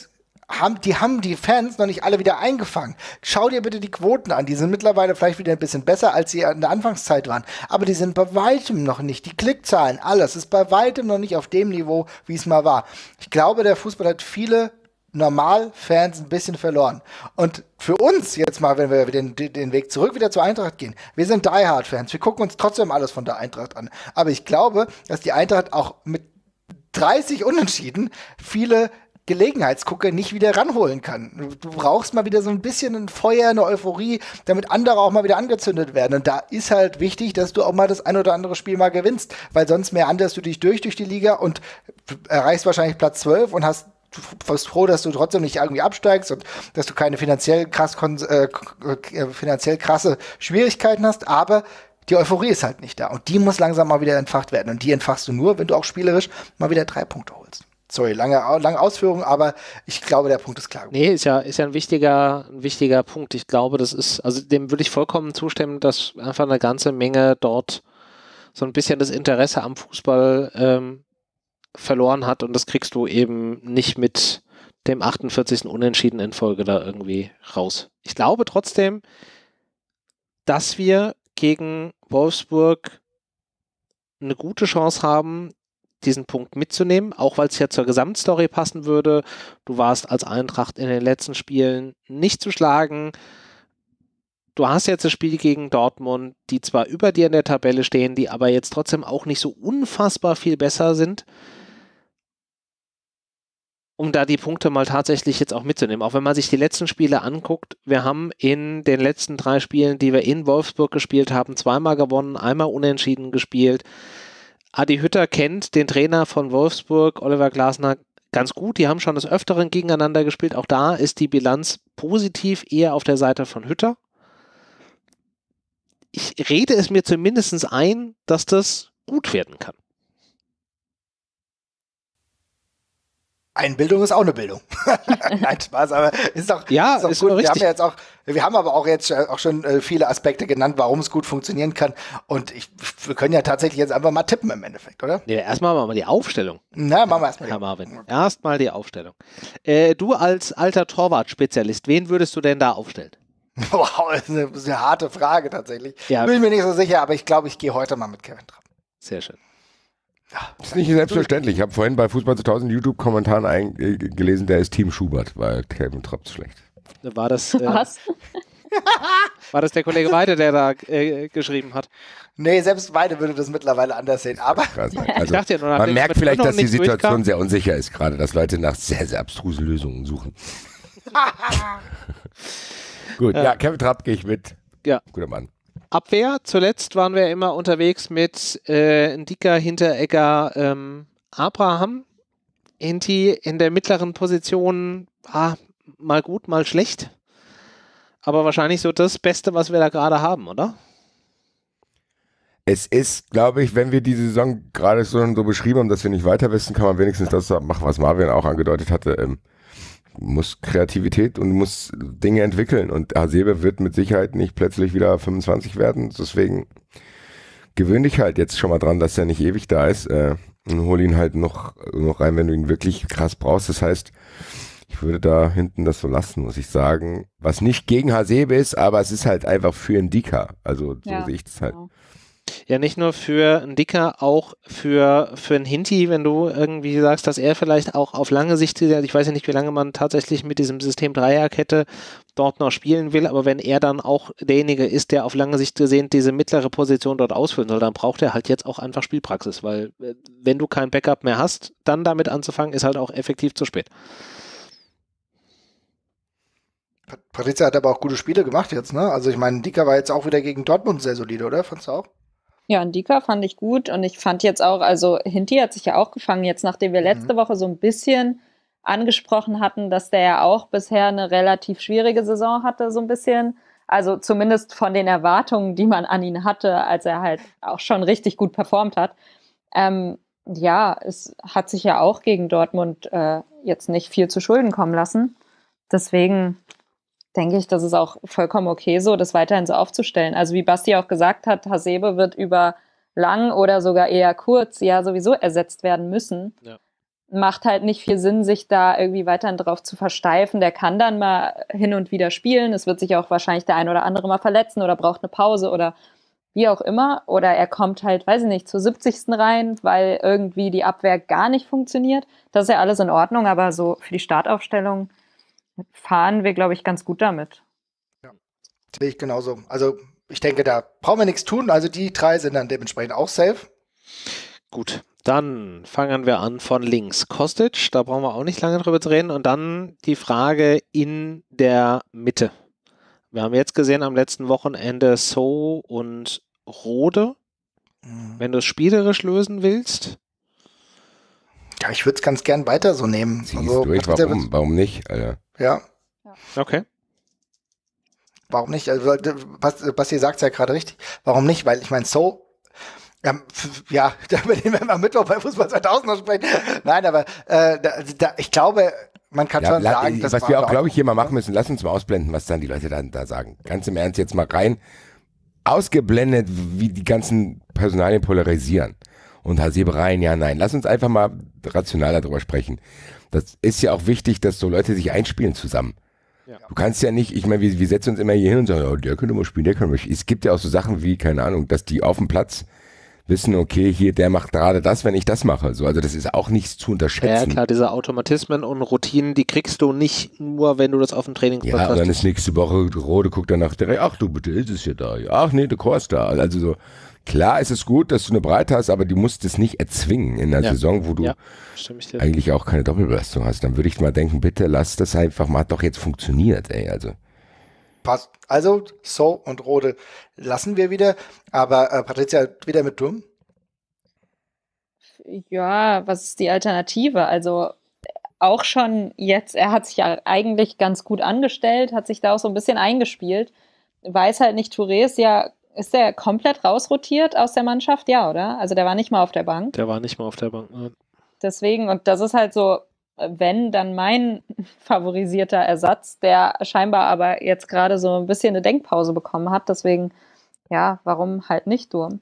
S4: die Fans noch nicht alle wieder eingefangen. Schau dir bitte die Quoten an. Die sind mittlerweile vielleicht wieder ein bisschen besser, als sie in der Anfangszeit waren. Aber die sind bei weitem noch nicht. Die Klickzahlen, alles ist bei weitem noch nicht auf dem Niveau, wie es mal war. Ich glaube, der Fußball hat viele Normal-Fans ein bisschen verloren. Und für uns jetzt mal, wenn wir den Weg zurück wieder zur Eintracht gehen, wir sind Die-Hard-Fans. Wir gucken uns trotzdem alles von der Eintracht an. Aber ich glaube, dass die Eintracht auch mit 30 Unentschieden viele Gelegenheitsgucker nicht wieder ranholen kann. Du brauchst mal wieder so ein bisschen ein Feuer, eine Euphorie, damit andere auch mal wieder angezündet werden. Und da ist halt wichtig, dass du auch mal das ein oder andere Spiel mal gewinnst, weil sonst meanderst du dich durch die Liga und erreichst wahrscheinlich Platz 12 und warst froh, dass du trotzdem nicht irgendwie absteigst und dass du keine finanziell krasse Schwierigkeiten hast, aber die Euphorie ist halt nicht da und die muss langsam mal wieder entfacht werden und die entfachst du nur, wenn du auch spielerisch mal wieder 3 Punkte holst. Sorry, lange Ausführung, aber ich glaube, der Punkt ist klar.
S1: Nee, ist ja ein wichtiger Punkt. Ich glaube, also dem würde ich vollkommen zustimmen, dass einfach eine ganze Menge dort so ein bisschen das Interesse am Fußball verloren hat und das kriegst du eben nicht mit dem 48. Unentschieden in Folge da irgendwie raus. Ich glaube trotzdem, dass wir gegen Wolfsburg eine gute Chance haben, diesen Punkt mitzunehmen, auch weil es ja zur Gesamtstory passen würde. Du warst als Eintracht in den letzten Spielen nicht zu schlagen. Du hast jetzt das Spiel gegen Dortmund, die zwar über dir in der Tabelle stehen, die aber jetzt trotzdem auch nicht so unfassbar viel besser sind, um da die Punkte mal tatsächlich jetzt auch mitzunehmen. Auch wenn man sich die letzten Spiele anguckt, wir haben in den letzten 3 Spielen, die wir in Wolfsburg gespielt haben, 2-mal gewonnen, einmal unentschieden gespielt. Adi Hütter kennt den Trainer von Wolfsburg, Oliver Glasner, ganz gut. Die haben schon des Öfteren gegeneinander gespielt. Auch da ist die Bilanz positiv eher auf der Seite von Hütter. Ich rede es mir zumindest ein, dass das gut werden kann.
S4: Einbildung ist auch eine Bildung. Nein, Spaß, aber ist doch,
S1: ja,
S4: ist doch
S1: ist
S4: gut.
S1: richtig.
S4: Wir haben aber auch jetzt auch schon viele Aspekte genannt, warum es gut funktionieren kann. Und wir können ja tatsächlich jetzt einfach mal tippen im Endeffekt, oder?
S1: Nee, erstmal machen wir die Aufstellung.
S4: Na, machen wir erstmal.
S1: Herr Marvin, erstmal die Aufstellung. Du als alter Torwart-Spezialist, wen würdest du denn da aufstellen?
S4: Wow, das ist eine harte Frage tatsächlich.
S1: Ja.
S4: Bin mir nicht so sicher, aber ich glaube, ich gehe heute mal mit Kevin Trapp.
S1: Sehr schön.
S2: Das ist nicht selbstverständlich. Ich habe vorhin bei Fußball 2000 YouTube-Kommentaren gelesen, der ist Team Schubert, weil Kevin Trapp zu schlecht.
S1: War das,
S3: Was?
S1: war das der Kollege Weide, der da geschrieben hat?
S4: Nee, selbst Weide würde das mittlerweile anders sehen. Aber
S2: Also,
S1: Ich dachte ja nur,
S2: man merkt vielleicht, dass die Situation
S1: durchkam.
S2: sehr unsicher ist gerade, dass Leute nach sehr, sehr abstrusen Lösungen suchen. Gut, ja, Kevin Trapp gehe ich mit.
S1: Ja.
S2: Guter Mann.
S1: Abwehr, zuletzt waren wir immer unterwegs mit Ndika, Hinteregger, Abraham. Hinti in der mittleren Position, mal gut, mal schlecht. Aber wahrscheinlich so das Beste, was wir da gerade haben, oder?
S2: Es ist, glaube ich, wenn wir die Saison gerade so beschrieben haben, dass wir nicht weiter wissen, kann man wenigstens das machen, was Marvin auch angedeutet hatte. Muss Kreativität und muss Dinge entwickeln. Und Hasebe wird mit Sicherheit nicht plötzlich wieder 25 werden. Deswegen gewöhn dich halt jetzt schon mal dran, dass er nicht ewig da ist. Und hol ihn halt noch rein, wenn du ihn wirklich krass brauchst. Das heißt, ich würde da hinten das so lassen, muss ich sagen. Was nicht gegen Hasebe ist, aber es ist halt einfach für Ndika. Also so sehe ich das halt.
S3: Genau.
S1: Ja, nicht nur für einen Dicker, auch für einen Hinti, wenn du irgendwie sagst, dass er vielleicht auch auf lange Sicht, ich weiß ja nicht, wie lange man tatsächlich mit diesem System Dreierkette dort noch spielen will, aber wenn er dann auch derjenige ist, der auf lange Sicht gesehen diese mittlere Position dort ausfüllen soll, dann braucht er halt jetzt auch einfach Spielpraxis, weil wenn du kein Backup mehr hast, dann damit anzufangen, ist halt auch effektiv zu spät.
S4: Patrizia hat aber auch gute Spiele gemacht jetzt, ne? Also ich meine, Ndika war jetzt auch wieder gegen Dortmund sehr solide, oder? Fandst du auch?
S3: Ja, Ndika fand ich gut und ich fand jetzt auch, also Hinti hat sich ja auch gefangen, jetzt nachdem wir letzte Woche so ein bisschen angesprochen hatten, dass der ja auch bisher eine relativ schwierige Saison hatte, so ein bisschen. Also zumindest von den Erwartungen, die man an ihn hatte, als er halt auch schon richtig gut performt hat. Ja, es hat sich ja auch gegen Dortmund jetzt nicht viel zu Schulden kommen lassen. Deswegen denke ich, das ist auch vollkommen okay so, das weiterhin so aufzustellen. Also wie Basti auch gesagt hat, Hasebe wird über lang oder sogar eher kurz ja sowieso ersetzt werden müssen.
S1: Ja.
S3: Macht halt nicht viel Sinn, sich da irgendwie weiterhin drauf zu versteifen. Der kann dann mal hin und wieder spielen. Es wird sich auch wahrscheinlich der ein oder andere mal verletzen oder braucht eine Pause oder wie auch immer. Oder er kommt halt, weiß ich nicht, zur 70. rein, weil irgendwie die Abwehr gar nicht funktioniert. Das ist ja alles in Ordnung, aber so für die Startaufstellung fahren wir, glaube ich, ganz gut damit.
S4: Ja, sehe ich genauso. Also ich denke, da brauchen wir nichts tun. Also die drei sind dann dementsprechend auch safe.
S1: Gut, dann fangen wir an von links. Kostic, da brauchen wir auch nicht lange drüber zu reden. Und dann die Frage in der Mitte. Wir haben jetzt gesehen am letzten Wochenende So und Rode. Wenn du es spielerisch lösen willst.
S4: Ja, ich würde es ganz gern weiter so nehmen.
S2: Zieh's durch, warum nicht, Alter?
S4: Ja.
S1: Okay.
S4: Warum nicht? Also, Basti sagt es ja gerade richtig. Warum nicht? Weil ich meine, So, ja, über den werden wir am Mittwoch bei Fußball 2000 noch sprechen. Nein, aber ich glaube, man kann schon sagen, dass
S2: was wir auch, glaube ich, hier mal machen müssen, lass uns mal ausblenden, was dann die Leute da sagen. Ganz im Ernst jetzt mal rein. Ausgeblendet, wie die ganzen Personalien polarisieren. Und Hasebe rein, ja, nein. Lass uns einfach mal rational darüber sprechen. Das ist ja auch wichtig, dass so Leute sich einspielen zusammen. Ja. Du kannst ja nicht, ich meine, wir setzen uns immer hier hin und sagen, oh, der könnte mal spielen, der könnte mal spielen. Es gibt ja auch so Sachen wie, keine Ahnung, dass die auf dem Platz wissen, okay, hier, der macht gerade das, wenn ich das mache. So, also das ist auch nichts zu unterschätzen.
S1: Ja, klar, diese Automatismen und Routinen, die kriegst du nicht nur, wenn du das auf dem Trainingsplatz hast.
S2: Ja, und dann ist nächste Woche, Rode guckt danach direkt, ach du, bitte, ist es hier da. Ach nee, der Chor ist da. Also so, klar ist es gut, dass du eine Breite hast, aber du musst es nicht erzwingen in einer Saison, wo du eigentlich auch keine Doppelbelastung hast. Dann würde ich mal denken, bitte lass das einfach mal, hat doch jetzt funktioniert, ey, also.
S4: Passt. Also, So und Rode lassen wir wieder, aber Patrizia wieder mit Durm?
S3: Ja, was ist die Alternative? Also auch schon jetzt, er hat sich ja eigentlich ganz gut angestellt, hat sich da auch so ein bisschen eingespielt. Weiß halt nicht, Touré ist der komplett rausrotiert aus der Mannschaft? Ja, oder? Also der war nicht mal auf der Bank.
S1: Der war nicht mal auf der Bank. Ne?
S3: Deswegen, und das ist halt so, wenn, dann mein favorisierter Ersatz, der scheinbar aber jetzt gerade so ein bisschen eine Denkpause bekommen hat. Deswegen, ja, warum halt nicht Durm?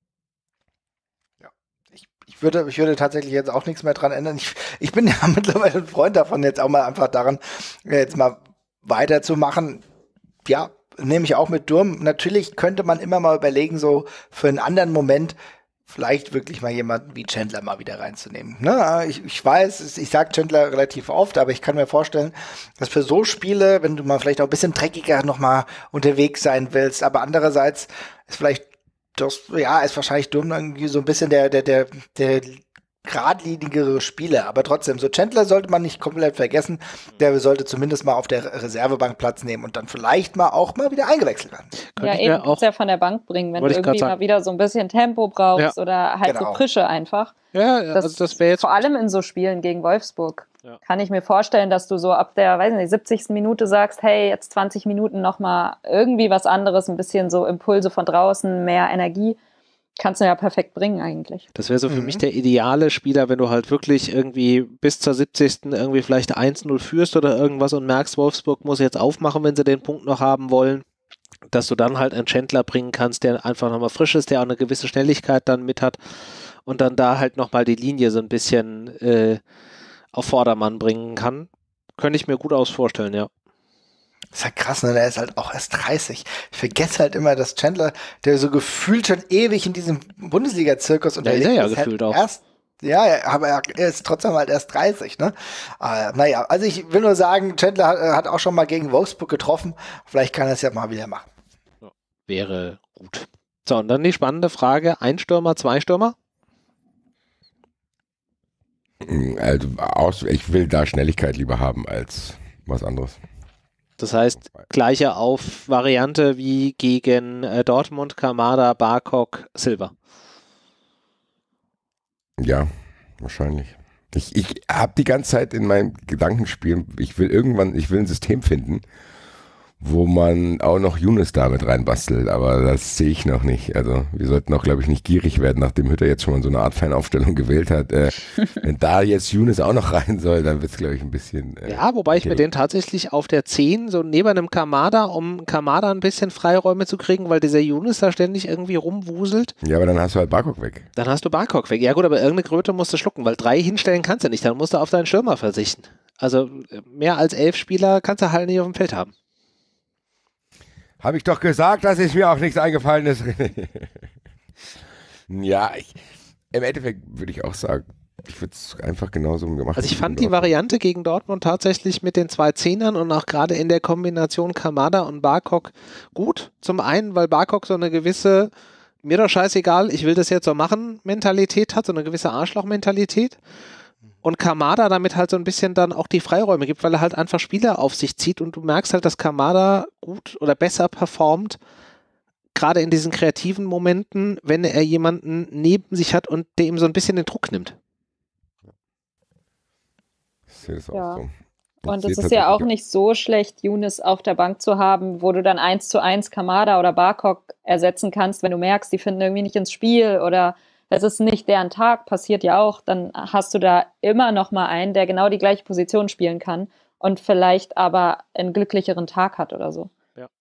S4: Ich würde tatsächlich jetzt auch nichts mehr dran ändern. Ich bin ja mittlerweile ein Freund davon, jetzt auch mal einfach daran, jetzt mal weiterzumachen. Ja, nehme ich auch mit Durm. Natürlich könnte man immer mal überlegen, so für einen anderen Moment vielleicht wirklich mal jemanden wie Chandler mal wieder reinzunehmen. Ne? Ich weiß, ich sage Chandler relativ oft, aber ich kann mir vorstellen, dass für so Spiele, wenn du mal vielleicht auch ein bisschen dreckiger noch mal unterwegs sein willst, aber andererseits ist vielleicht ist wahrscheinlich Durm irgendwie so ein bisschen der geradlinigere Spieler, aber trotzdem, so Chandler sollte man nicht komplett vergessen, der sollte zumindest mal auf der Reservebank Platz nehmen und dann vielleicht mal wieder eingewechselt werden.
S3: Ja, eben, kannst ja von der Bank bringen, wenn du irgendwie mal wieder so ein bisschen Tempo brauchst oder halt so Frische einfach.
S1: Ja, also das wäre jetzt
S3: vor allem in so Spielen gegen Wolfsburg. Ja. Kann ich mir vorstellen, dass du so ab der, 70. Minute sagst, hey, jetzt 20 Minuten nochmal irgendwie was anderes, ein bisschen so Impulse von draußen, mehr Energie. Kannst du ja perfekt bringen eigentlich.
S1: Das wäre so für mich der ideale Spieler, wenn du halt wirklich irgendwie bis zur 70. irgendwie vielleicht 1-0 führst oder irgendwas und merkst, Wolfsburg muss jetzt aufmachen, wenn sie den Punkt noch haben wollen, dass du dann halt einen Chandler bringen kannst, der einfach nochmal frisch ist, der auch eine gewisse Schnelligkeit dann mit hat und dann da halt nochmal die Linie so ein bisschen auf Vordermann bringen kann. Könnte ich mir gut vorstellen, ja.
S4: Das ist halt krass, ne? Der ist halt auch erst 30. Ich vergesse halt immer, dass Chandler, der so gefühlt schon ewig in diesem Bundesliga-Zirkus unterwegs ist.
S1: Ja, gefühlt halt auch.
S4: Aber er ist trotzdem halt erst 30, ne? Naja, also ich will nur sagen, Chandler hat auch schon mal gegen Wolfsburg getroffen. Vielleicht kann er es ja mal wieder machen.
S1: Ja, wäre gut. So, und dann die spannende Frage, ein Stürmer, zwei Stürmer?
S2: Also ich will da Schnelligkeit lieber haben als was anderes.
S1: Das heißt, gleiche Variante wie gegen Dortmund, Kamada, Barkok, Silva.
S2: Ja, wahrscheinlich. Ich habe die ganze Zeit in meinem Gedankenspiel, ich will ein System finden, wo man auch noch Younes damit reinbastelt, aber das sehe ich noch nicht. Also wir sollten auch, glaube ich, nicht gierig werden, nachdem Hütter jetzt schon mal so eine Art Fanaufstellung gewählt hat. Wenn da jetzt Younes auch noch rein soll, dann wird es, glaube ich, ein bisschen...
S1: ja, wobei ich mir den tatsächlich auf der 10, so neben einem Kamada, um Kamada ein bisschen Freiräume zu kriegen, weil dieser Younes da ständig irgendwie rumwuselt.
S2: Ja, aber dann hast du halt Barkok weg.
S1: Dann hast du Barkok weg. Ja gut, aber irgendeine Kröte musst du schlucken, weil 3 hinstellen kannst du nicht. Dann musst du auf deinen Stürmer verzichten. Also mehr als 11 Spieler kannst du halt nicht auf dem Feld haben.
S2: Habe ich doch gesagt, dass es mir auch nichts eingefallen ist. Ja, im Endeffekt würde ich auch sagen, ich würde es einfach genauso gemacht haben.
S1: Also ich fand die Variante gegen Dortmund tatsächlich mit den 2 Zehnern und auch gerade in der Kombination Kamada und Barkok gut. Zum einen, weil Barkok so eine gewisse, mir doch scheißegal, ich will das jetzt so machen, Mentalität hat, so eine gewisse Arschloch-Mentalität. Und Kamada damit halt so ein bisschen dann auch die Freiräume gibt, weil er halt einfach Spieler auf sich zieht und du merkst halt, dass Kamada gut oder besser performt, gerade in diesen kreativen Momenten, wenn er jemanden neben sich hat und der ihm so ein bisschen den Druck nimmt.
S2: Ich sehe das
S3: Ja.
S2: auch so.
S3: Und es ist ja auch nicht so schlecht, Younes auf der Bank zu haben, wo du dann 1:1 Kamada oder Barkok ersetzen kannst, wenn du merkst, die finden irgendwie nicht ins Spiel oder es ist nicht deren Tag, passiert ja auch, dann hast du da immer noch mal einen, der genau die gleiche Position spielen kann und vielleicht aber einen glücklicheren Tag hat oder so.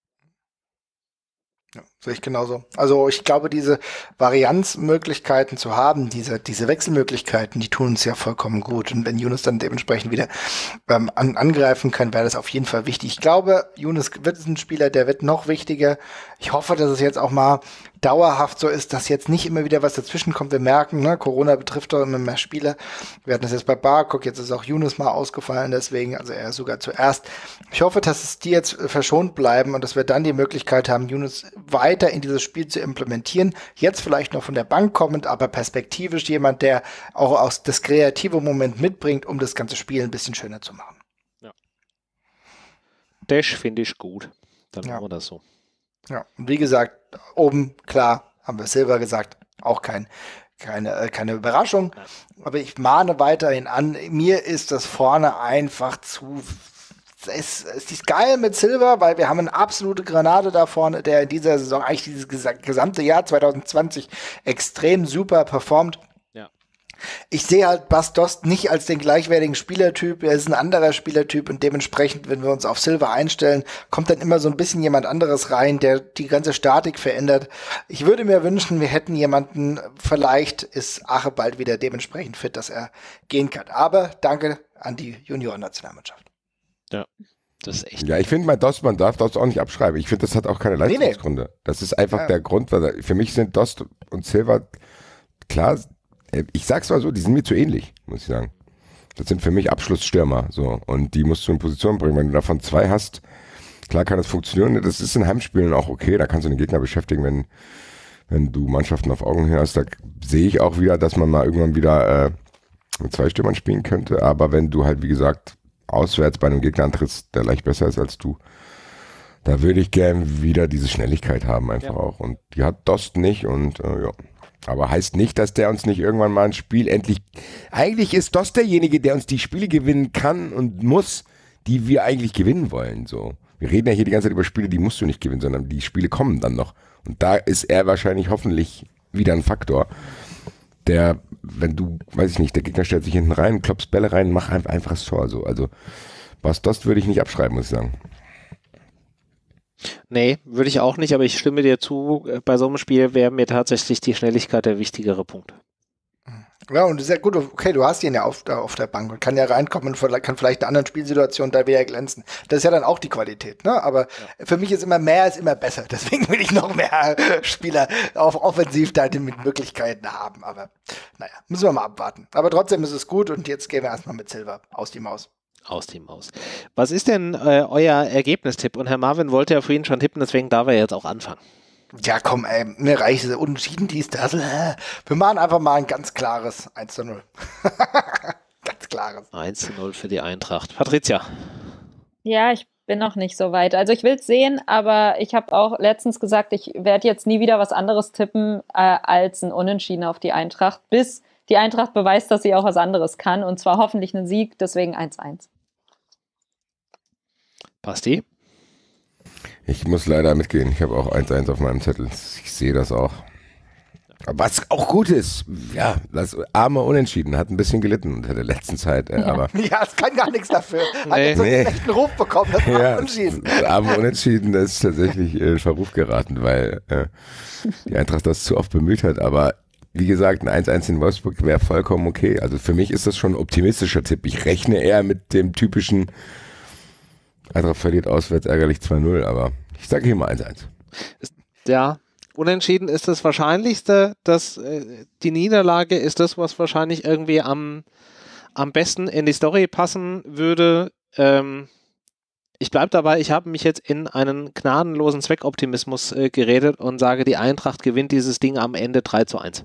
S4: Ja, sehe ich genauso. Also ich glaube, diese Varianzmöglichkeiten zu haben, diese Wechselmöglichkeiten, die tun uns ja vollkommen gut. Und wenn Younes dann dementsprechend wieder angreifen kann, wäre das auf jeden Fall wichtig. Ich glaube, Younes wird ein Spieler, der wird noch wichtiger. Ich hoffe, dass es jetzt auch mal dauerhaft so ist, dass jetzt nicht immer wieder was dazwischen kommt. Wir merken, ne, Corona betrifft doch immer mehr Spieler. Wir hatten das jetzt bei Barkok, jetzt ist auch Younes mal ausgefallen, deswegen, also er sogar zuerst. Ich hoffe, dass es die jetzt verschont bleiben und dass wir dann die Möglichkeit haben, Younes weiter in dieses Spiel zu implementieren. Jetzt vielleicht noch von der Bank kommend, aber perspektivisch jemand, der auch aus das kreative Moment mitbringt, um das ganze Spiel ein bisschen schöner zu machen.
S1: Ja. Das finde ich gut. Dann machen wir das so.
S4: Ja, und wie gesagt, oben, klar, haben wir Silva gesagt, auch kein keine Überraschung. Aber ich mahne weiterhin an, mir ist das vorne einfach zu. Es ist geil mit Silva, weil wir haben eine absolute Granate da vorne, der in dieser Saison eigentlich dieses gesamte Jahr 2020 extrem super performt.
S1: Ja.
S4: Ich sehe halt Bas Dost nicht als den gleichwertigen Spielertyp. Er ist ein anderer Spielertyp und dementsprechend, wenn wir uns auf Silva einstellen, kommt dann immer so ein bisschen jemand anderes rein, der die ganze Statik verändert. Ich würde mir wünschen, wir hätten jemanden, vielleicht ist Ache bald wieder dementsprechend fit, dass er gehen kann. Aber danke an die Junioren-Nationalmannschaft.
S1: Ja, das ist echt.
S2: Ja, ich finde, man darf Dost auch nicht abschreiben. Ich finde, das hat auch keine Leistungsgründe. Das ist einfach der Grund, weil für mich sind Dost und Silva, klar, ich sag's mal so, die sind mir zu ähnlich, muss ich sagen. Das sind für mich Abschlussstürmer, so. Und die musst du in Position bringen. Wenn du davon 2 hast, klar kann das funktionieren. Das ist in Heimspielen auch okay. Da kannst du den Gegner beschäftigen, wenn du Mannschaften auf Augenhöhe hast. Da sehe ich auch wieder, dass man mal irgendwann wieder mit 2 Stürmern spielen könnte. Aber wenn du halt, wie gesagt, auswärts bei einem Gegner antrittst, der leicht besser ist als du, da würde ich gern wieder diese Schnelligkeit haben einfach auch. Und die hat Dost nicht und ja. Aber heißt nicht, dass der uns nicht irgendwann mal ein Spiel endlich... Eigentlich ist Dost derjenige, der uns die Spiele gewinnen kann und muss, die wir eigentlich gewinnen wollen. So. Wir reden ja hier die ganze Zeit über Spiele, die musst du nicht gewinnen, sondern die Spiele kommen dann noch. Und da ist er wahrscheinlich hoffentlich wieder ein Faktor, der, wenn du, weiß ich nicht, der Gegner stellt sich hinten rein, klopfst Bälle rein, mach einfach das Tor. So. Also Bas Dost würde ich nicht abschreiben, muss ich sagen.
S1: Nee, würde ich auch nicht, aber ich stimme dir zu, bei so einem Spiel wäre mir tatsächlich die Schnelligkeit der wichtigere Punkt.
S4: Ja, und sehr gut, okay, du hast ihn ja auf der Bank und kann ja reinkommen und kann vielleicht in anderen Spielsituationen da wieder glänzen. Das ist ja dann auch die Qualität, ne? Aber für mich ist immer mehr ist immer besser. Deswegen will ich noch mehr Spieler auf offensiv da mit Möglichkeiten haben. Aber naja, müssen wir mal abwarten. Aber trotzdem ist es gut und jetzt gehen wir erstmal mit Silva aus die Maus.
S1: Aus die Maus. Was ist denn euer Ergebnistipp? Und Herr Marvin wollte ja vorhin schon tippen, deswegen darf er jetzt auch anfangen.
S4: Ja, komm, ey, mir reicht es. Unentschieden, dies, das. Wir machen einfach mal ein ganz klares 1:0. Ganz klares.
S1: 1:0 für die Eintracht. Patricia.
S3: Ja, ich bin noch nicht so weit. Also ich will es sehen, aber ich habe auch letztens gesagt, ich werde jetzt nie wieder was anderes tippen als ein Unentschieden auf die Eintracht, bis die Eintracht beweist, dass sie auch was anderes kann. Und zwar hoffentlich einen Sieg, deswegen 1:1.
S1: Basti?
S2: Ich muss leider mitgehen. Ich habe auch 1:1 auf meinem Zettel. Ich sehe das auch. Was auch gut ist, ja, das arme Unentschieden hat ein bisschen gelitten unter der letzten Zeit. Aber
S4: ja, es kann gar nichts dafür. Hat jetzt so einen schlechten Ruf bekommen, das war Unentschieden.
S2: Das arme Unentschieden, das ist tatsächlich in Verruf geraten, weil die Eintracht das zu oft bemüht hat. Aber wie gesagt, ein 1:1 in Wolfsburg wäre vollkommen okay. Also für mich ist das schon ein optimistischer Tipp. Ich rechne eher mit dem typischen Eintracht verliert auswärts ärgerlich 2:0, aber ich sage hier mal 1:1.
S1: Ja, Unentschieden ist das Wahrscheinlichste, dass die Niederlage ist das, was wahrscheinlich irgendwie am besten in die Story passen würde. Ich bleibe dabei, ich habe mich jetzt in einen gnadenlosen Zweckoptimismus geredet und sage, die Eintracht gewinnt dieses Ding am Ende 3:1.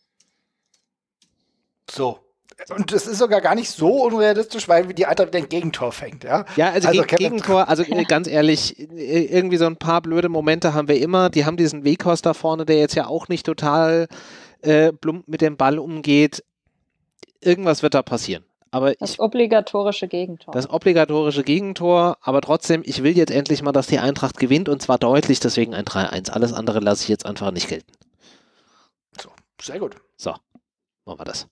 S4: So. Und es ist sogar gar nicht so unrealistisch, weil die Eintracht wieder ein Gegentor fängt, ja?
S1: Ja, also Gegentor, also ganz ehrlich, irgendwie so ein paar blöde Momente haben wir immer. Die haben diesen Weghorst da vorne, der jetzt ja auch nicht total plump mit dem Ball umgeht. Irgendwas wird da passieren. Aber
S3: das obligatorische Gegentor.
S1: Das obligatorische Gegentor, aber trotzdem, ich will jetzt endlich mal, dass die Eintracht gewinnt und zwar deutlich, deswegen ein 3:1. Alles andere lasse ich jetzt einfach nicht gelten.
S4: So, sehr gut.
S1: So, machen wir das.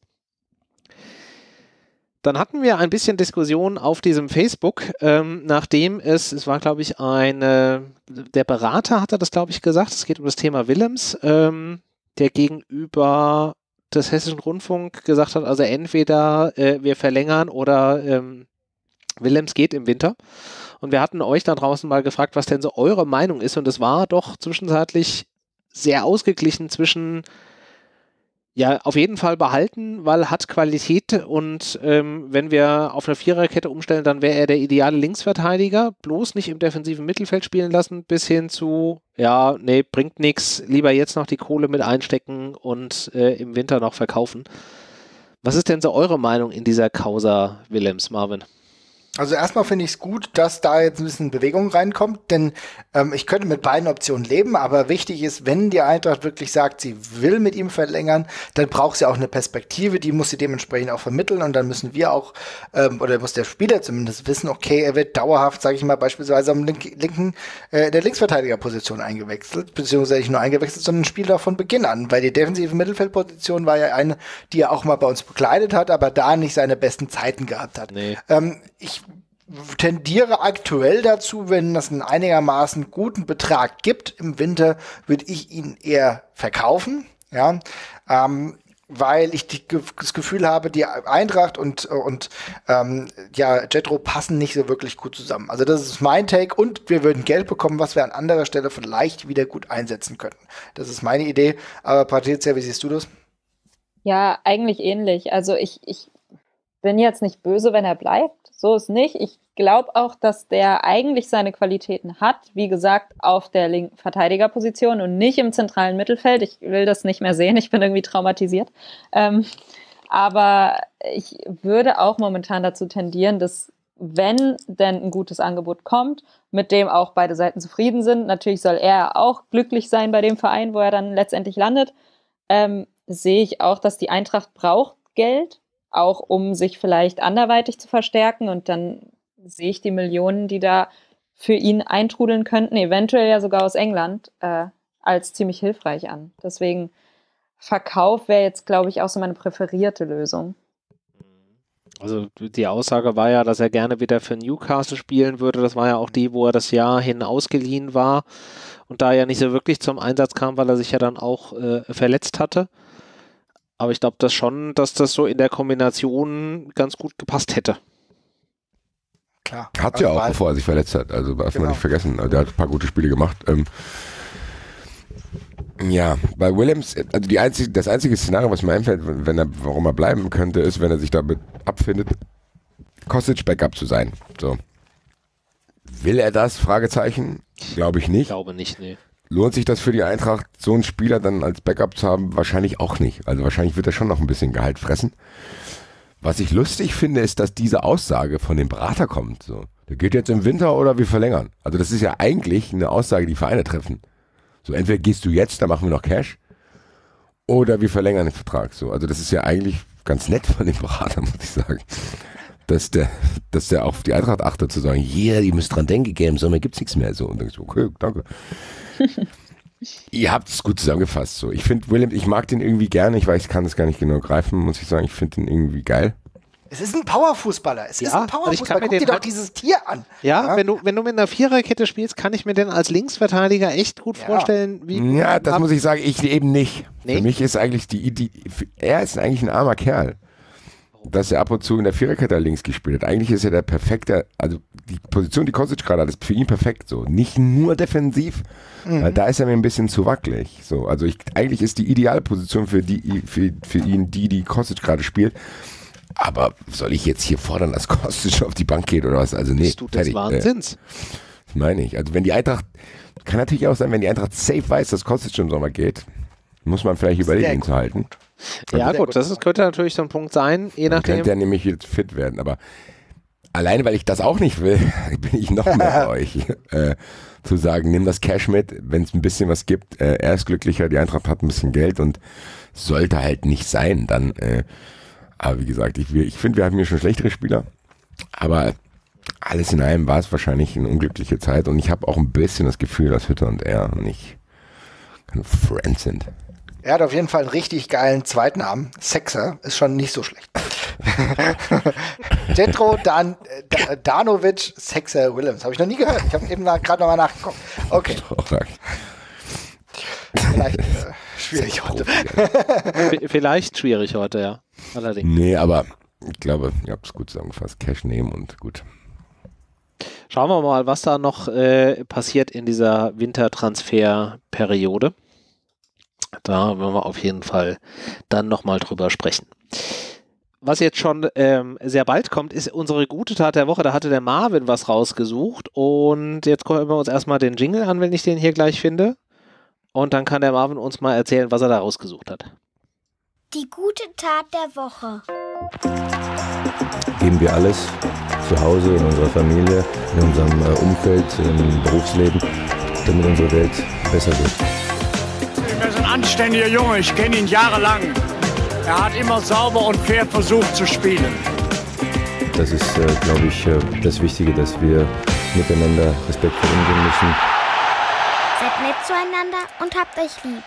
S1: Dann hatten wir ein bisschen Diskussion auf diesem Facebook, nachdem es war glaube ich der Berater hatte das glaube ich gesagt, es geht um das Thema Willems, der gegenüber des Hessischen Rundfunk gesagt hat, also entweder wir verlängern oder Willems geht im Winter. Und wir hatten euch da draußen mal gefragt, was denn so eure Meinung ist und es war doch zwischenzeitlich sehr ausgeglichen zwischen ja, auf jeden Fall behalten, weil hat Qualität und wenn wir auf eine Viererkette umstellen, dann wäre er der ideale Linksverteidiger, bloß nicht im defensiven Mittelfeld spielen lassen, bis hin zu, ja, nee, bringt nichts, lieber jetzt noch die Kohle mit einstecken und im Winter noch verkaufen. Was ist denn so eure Meinung in dieser Causa Willems, Marvin?
S4: Also erstmal finde ich es gut, dass da jetzt ein bisschen Bewegung reinkommt, denn ich könnte mit beiden Optionen leben, aber wichtig ist, wenn die Eintracht wirklich sagt, sie will mit ihm verlängern, dann braucht sie auch eine Perspektive, die muss sie dementsprechend auch vermitteln und dann müssen wir auch, oder muss der Spieler zumindest wissen, okay, er wird dauerhaft, sage ich mal, beispielsweise am der Linksverteidigerposition eingewechselt, beziehungsweise nicht nur eingewechselt, sondern spielt auch von Beginn an, weil die defensive Mittelfeldposition war ja eine, die er auch mal bei uns bekleidet hat, aber da nicht seine besten Zeiten gehabt hat.
S1: Nee.
S4: Ich tendiere aktuell dazu, wenn es einen einigermaßen guten Betrag gibt im Winter, würde ich ihn eher verkaufen, ja, weil ich das Gefühl habe, die Eintracht und Jetro passen nicht so wirklich gut zusammen. Also das ist mein Take und wir würden Geld bekommen, was wir an anderer Stelle vielleicht wieder gut einsetzen könnten. Das ist meine Idee. Aber Patricia, wie siehst du das?
S3: Ja, eigentlich ähnlich. Also ich bin jetzt nicht böse, wenn er bleibt. So ist nicht. Ich glaube auch, dass der eigentlich seine Qualitäten hat. Wie gesagt, auf der linken Verteidigerposition und nicht im zentralen Mittelfeld. Ich will das nicht mehr sehen. Ich bin irgendwie traumatisiert. Aber ich würde auch momentan dazu tendieren, dass, wenn denn ein gutes Angebot kommt, mit dem auch beide Seiten zufrieden sind, natürlich soll er auch glücklich sein bei dem Verein, wo er dann letztendlich landet, sehe ich auch, dass die Eintracht braucht Geld, auch um sich vielleicht anderweitig zu verstärken, und dann sehe ich die Millionen, die da für ihn eintrudeln könnten, eventuell ja sogar aus England, als ziemlich hilfreich an. Deswegen Verkauf wäre jetzt, glaube ich, auch so meine präferierte Lösung.
S1: Also die Aussage war ja, dass er gerne wieder für Newcastle spielen würde. Das war ja auch die, wo er das Jahr hin ausgeliehen war und da ja nicht so wirklich zum Einsatz kam, weil er sich ja dann auch verletzt hatte. Aber ich glaube das schon, dass das so in der Kombination ganz gut gepasst hätte.
S2: Klar. Hat ja auch, bevor er sich verletzt hat. Also darf man nicht vergessen. Also, der hat ein paar gute Spiele gemacht. Ja, bei Williams, also das einzige Szenario, was mir einfällt, warum er bleiben könnte, ist, wenn er sich damit abfindet, Kostic Backup zu sein. So. Will er das? Fragezeichen. Glaube ich nicht.
S1: Ich glaube nicht, nee.
S2: Lohnt sich das für die Eintracht, so einen Spieler dann als Backup zu haben? Wahrscheinlich auch nicht. Also wahrscheinlich wird er schon noch ein bisschen Gehalt fressen. Was ich lustig finde, ist, dass diese Aussage von dem Berater kommt. So, der geht jetzt im Winter oder wir verlängern. Also das ist ja eigentlich eine Aussage, die Vereine treffen. So, entweder gehst du jetzt, dann machen wir noch Cash, oder wir verlängern den Vertrag. So, also das ist ja eigentlich ganz nett von dem Berater, muss ich sagen. Dass der auf die Eintracht achtet, zu sagen, ihr müsst dran denken, im Sommer gibt's nichts mehr. So, und dann so, okay, danke. Ihr habt es gut zusammengefasst. So. Ich finde William, ich mag den irgendwie gerne. Ich weiß, ich kann das gar nicht genau greifen, muss ich sagen. Ich finde den irgendwie geil.
S4: Es ist ein Powerfußballer. Es ist ein Powerfußballer. Guck dir doch dieses Tier an.
S1: Ja, wenn du mit einer Viererkette spielst, kann ich mir den als Linksverteidiger echt gut vorstellen.
S2: Ja, das muss ich sagen, ich eben nicht. Nee? Für mich ist eigentlich er ist eigentlich ein armer Kerl. Dass er ab und zu in der Viererkette links gespielt hat. Eigentlich ist er der perfekte, also die Position, die Kostic gerade hat, ist für ihn perfekt so. Nicht nur defensiv, weil da ist er mir ein bisschen zu wackelig. So, also eigentlich ist die ideale Position für ihn die Kostic gerade spielt. Aber soll ich jetzt hier fordern, dass Kostic auf die Bank geht oder was? Also nee,
S1: bist du des Wahnsinns?
S2: Das meine ich. Also wenn die Eintracht, kann natürlich auch sein, wenn die Eintracht safe weiß, dass Kostic im Sommer geht, muss man vielleicht überlegen, ihn zu halten.
S1: Ja gut, könnte natürlich so ein Punkt sein, je nachdem.
S2: Könnte er nämlich jetzt fit werden, aber alleine, weil ich das auch nicht will, bin ich noch mehr bei euch. Zu sagen, nimm das Cash mit, wenn es ein bisschen was gibt, er ist glücklicher, die Eintracht hat ein bisschen Geld und sollte halt nicht sein, dann, aber wie gesagt, ich finde, wir haben hier schon schlechtere Spieler, aber alles in allem war es wahrscheinlich eine unglückliche Zeit und ich habe auch ein bisschen das Gefühl, dass Hütter und er nicht keine Friends sind.
S4: Er hat auf jeden Fall einen richtig geilen Zweitnamen. Sexer ist schon nicht so schlecht. Jetro Danovic Sexer Willems. Habe ich noch nie gehört. Ich habe eben gerade nochmal nachgeguckt. Okay. Vielleicht schwierig heute.
S1: Vielleicht schwierig heute, ja. Allerdings.
S2: Nee, aber ich glaube, ihr habt es gut zusammengefasst. Cash nehmen und gut.
S1: Schauen wir mal, was da noch passiert in dieser Wintertransferperiode. Da werden wir auf jeden Fall dann nochmal drüber sprechen. Was jetzt schon sehr bald kommt, ist unsere gute Tat der Woche. Da hatte der Marvin was rausgesucht und jetzt hören wir uns erstmal den Jingle an, wenn ich den hier gleich finde. Und dann kann der Marvin uns mal erzählen, was er da rausgesucht hat.
S5: Die gute Tat der Woche.
S2: Geben wir alles, zu Hause, in unserer Familie, in unserem Umfeld, im Berufsleben, damit unsere Welt besser wird.
S5: Er ist ein anständiger Junge, ich kenne ihn jahrelang. Er hat immer sauber und fair versucht zu spielen.
S2: Das ist, glaube ich, das Wichtige, dass wir miteinander respektvoll umgehen müssen.
S6: Seid nett zueinander und habt euch lieb.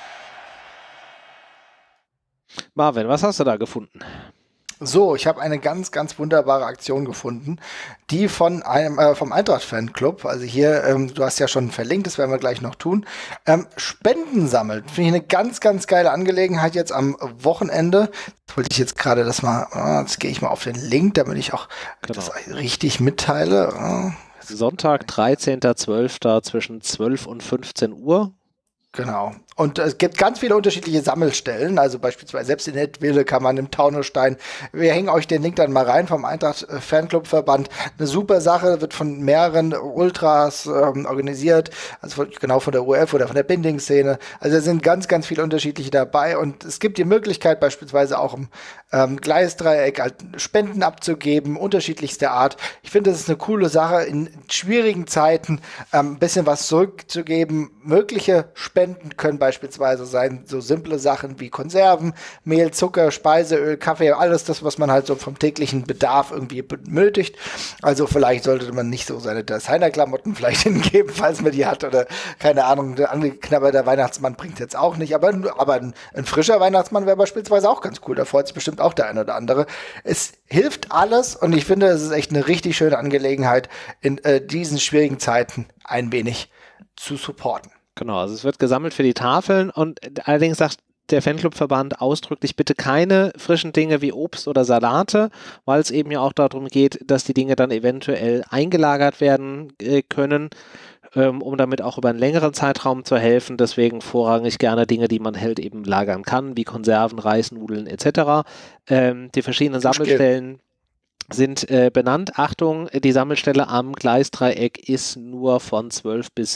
S1: Marvin, was hast du da gefunden?
S4: So, ich habe eine ganz, ganz wunderbare Aktion gefunden, die von vom Eintracht-Fanclub, also hier, du hast ja schon verlinkt, das werden wir gleich noch tun, Spenden sammelt. Finde ich eine ganz, ganz geile Angelegenheit jetzt am Wochenende. Das wollte ich jetzt gerade jetzt gehe ich mal auf den Link, damit ich auch das richtig mitteile.
S1: Sonntag, 13.12. zwischen 12 und 15 Uhr.
S4: Genau. Und es gibt ganz viele unterschiedliche Sammelstellen, also beispielsweise selbst in Nettwille kann man im Taunusstein. Wir hängen euch den Link dann mal rein vom Eintracht Fanclub-Verband. Eine super Sache, wird von mehreren Ultras organisiert, also genau von der UF oder von der Binding-Szene. Also es sind ganz, ganz viele unterschiedliche dabei und es gibt die Möglichkeit beispielsweise auch im Gleisdreieck halt Spenden abzugeben, unterschiedlichster Art. Ich finde, das ist eine coole Sache, in schwierigen Zeiten ein bisschen was zurückzugeben. Mögliche Spenden können beispielsweise sein, so simple Sachen wie Konserven, Mehl, Zucker, Speiseöl, Kaffee, alles das, was man halt so vom täglichen Bedarf irgendwie benötigt. Also vielleicht sollte man nicht so seine Designer-Klamotten vielleicht hingeben, falls man die hat oder keine Ahnung, der angeknabberte Weihnachtsmann bringt jetzt auch nicht, aber ein frischer Weihnachtsmann wäre beispielsweise auch ganz cool, da freut sich bestimmt auch der eine oder andere. Es hilft alles und ich finde, es ist echt eine richtig schöne Angelegenheit, in diesen schwierigen Zeiten ein wenig zu supporten.
S1: Genau, also es wird gesammelt für die Tafeln und allerdings sagt der Fanclubverband ausdrücklich bitte keine frischen Dinge wie Obst oder Salate, weil es eben ja auch darum geht, dass die Dinge dann eventuell eingelagert werden können, um damit auch über einen längeren Zeitraum zu helfen. Deswegen vorrangig gerne Dinge, die man halt eben lagern kann, wie Konserven, Reis, Nudeln etc. Die verschiedenen Sammelstellen sind benannt. Achtung, die Sammelstelle am Gleisdreieck ist nur von 12 bis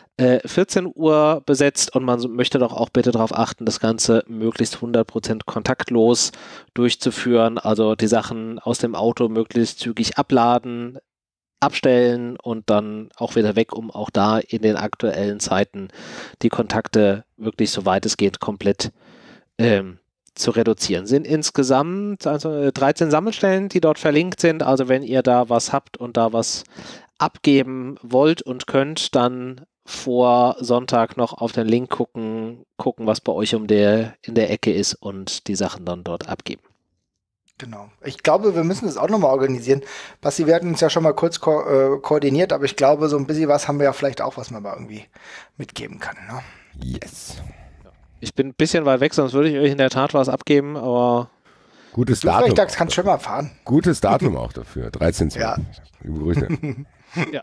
S1: 14 Uhr besetzt und man möchte doch auch bitte darauf achten, das Ganze möglichst 100% kontaktlos durchzuführen, also die Sachen aus dem Auto möglichst zügig abladen, abstellen und dann auch wieder weg, um auch da in den aktuellen Zeiten die Kontakte wirklich so weit es geht komplett zu reduzieren. Sind insgesamt also 13 Sammelstellen, die dort verlinkt sind, also wenn ihr da was habt und da was abgeben wollt und könnt, dann vor Sonntag noch auf den Link gucken, was bei euch in der Ecke ist und die Sachen dann dort abgeben.
S4: Genau. Ich glaube, wir müssen das auch nochmal organisieren. Basti, wir hatten uns ja schon mal kurz koordiniert, aber ich glaube, so ein bisschen was haben wir ja vielleicht auch, was man mal irgendwie mitgeben kann. Ne?
S2: Yes.
S1: Ich bin ein bisschen weit weg, sonst würde ich euch in der Tat was abgeben, aber...
S2: Gutes Datum.
S4: Freitags kannst du schon mal fahren.
S2: Gutes Datum auch dafür, 13.2.
S4: Ja.
S2: Liebe Grüße.
S1: Ja.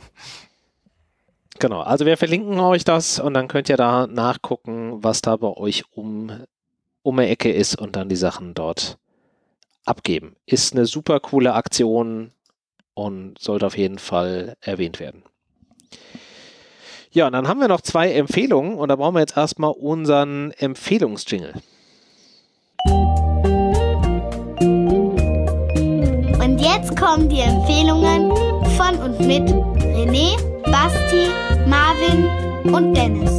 S1: Genau, also wir verlinken euch das und dann könnt ihr da nachgucken, was da bei euch um die Ecke ist und dann die Sachen dort abgeben. Ist eine super coole Aktion und sollte auf jeden Fall erwähnt werden. Ja, und dann haben wir noch 2 Empfehlungen und da brauchen wir jetzt erstmal unseren Empfehlungsjingle.
S6: Und jetzt kommen die Empfehlungen von und mit René, Basti, Marvin und Dennis.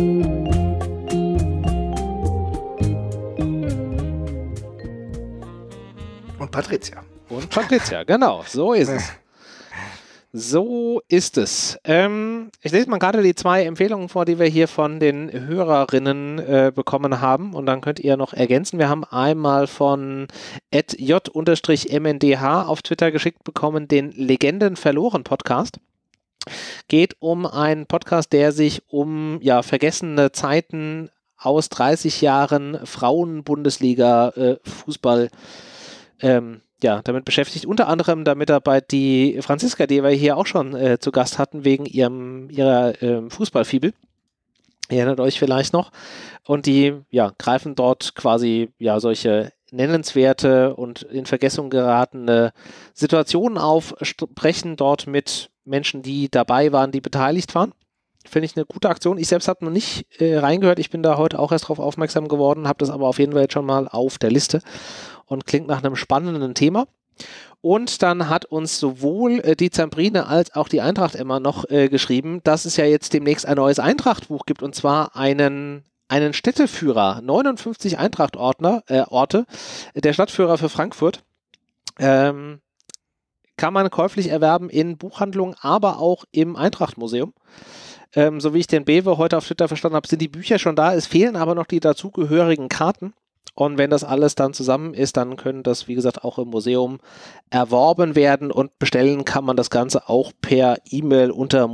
S4: Und Patricia.
S1: Und Patricia, genau, so ist es. So ist es. Ich lese mal gerade die 2 Empfehlungen vor, die wir hier von den Hörerinnen bekommen haben und dann könnt ihr noch ergänzen. Wir haben einmal von @j_mndh auf Twitter geschickt bekommen, den Legenden verloren Podcast. Geht um einen Podcast, der sich um vergessene Zeiten aus 30 Jahren Frauen-Bundesliga Fußball damit beschäftigt. Unter anderem damit dabei die Franziska, die wir hier auch schon zu Gast hatten, wegen ihrer Fußballfibel. Ihr erinnert euch vielleicht noch. Und die greifen dort quasi solche nennenswerte und in Vergessung geratene Situationen auf, sprechen dort mit Menschen, die dabei waren, die beteiligt waren. Finde ich eine gute Aktion. Ich selbst habe noch nicht reingehört. Ich bin da heute auch erst darauf aufmerksam geworden, habe das aber auf jeden Fall jetzt schon mal auf der Liste und klingt nach einem spannenden Thema. Und dann hat uns sowohl die Zambrine als auch die Eintracht immer noch geschrieben, dass es ja jetzt demnächst ein neues Eintracht-Buch gibt, und zwar einen Städteführer, 59 Eintracht-Orte, der Stadtführer für Frankfurt. Kann man käuflich erwerben in Buchhandlungen, aber auch im Eintracht-Museum. So wie ich den Bewe heute auf Twitter verstanden habe, sind die Bücher schon da. Es fehlen aber noch die dazugehörigen Karten. Und wenn das alles dann zusammen ist, dann können das, wie gesagt, auch im Museum erworben werden. Und bestellen kann man das Ganze auch per E-Mail unter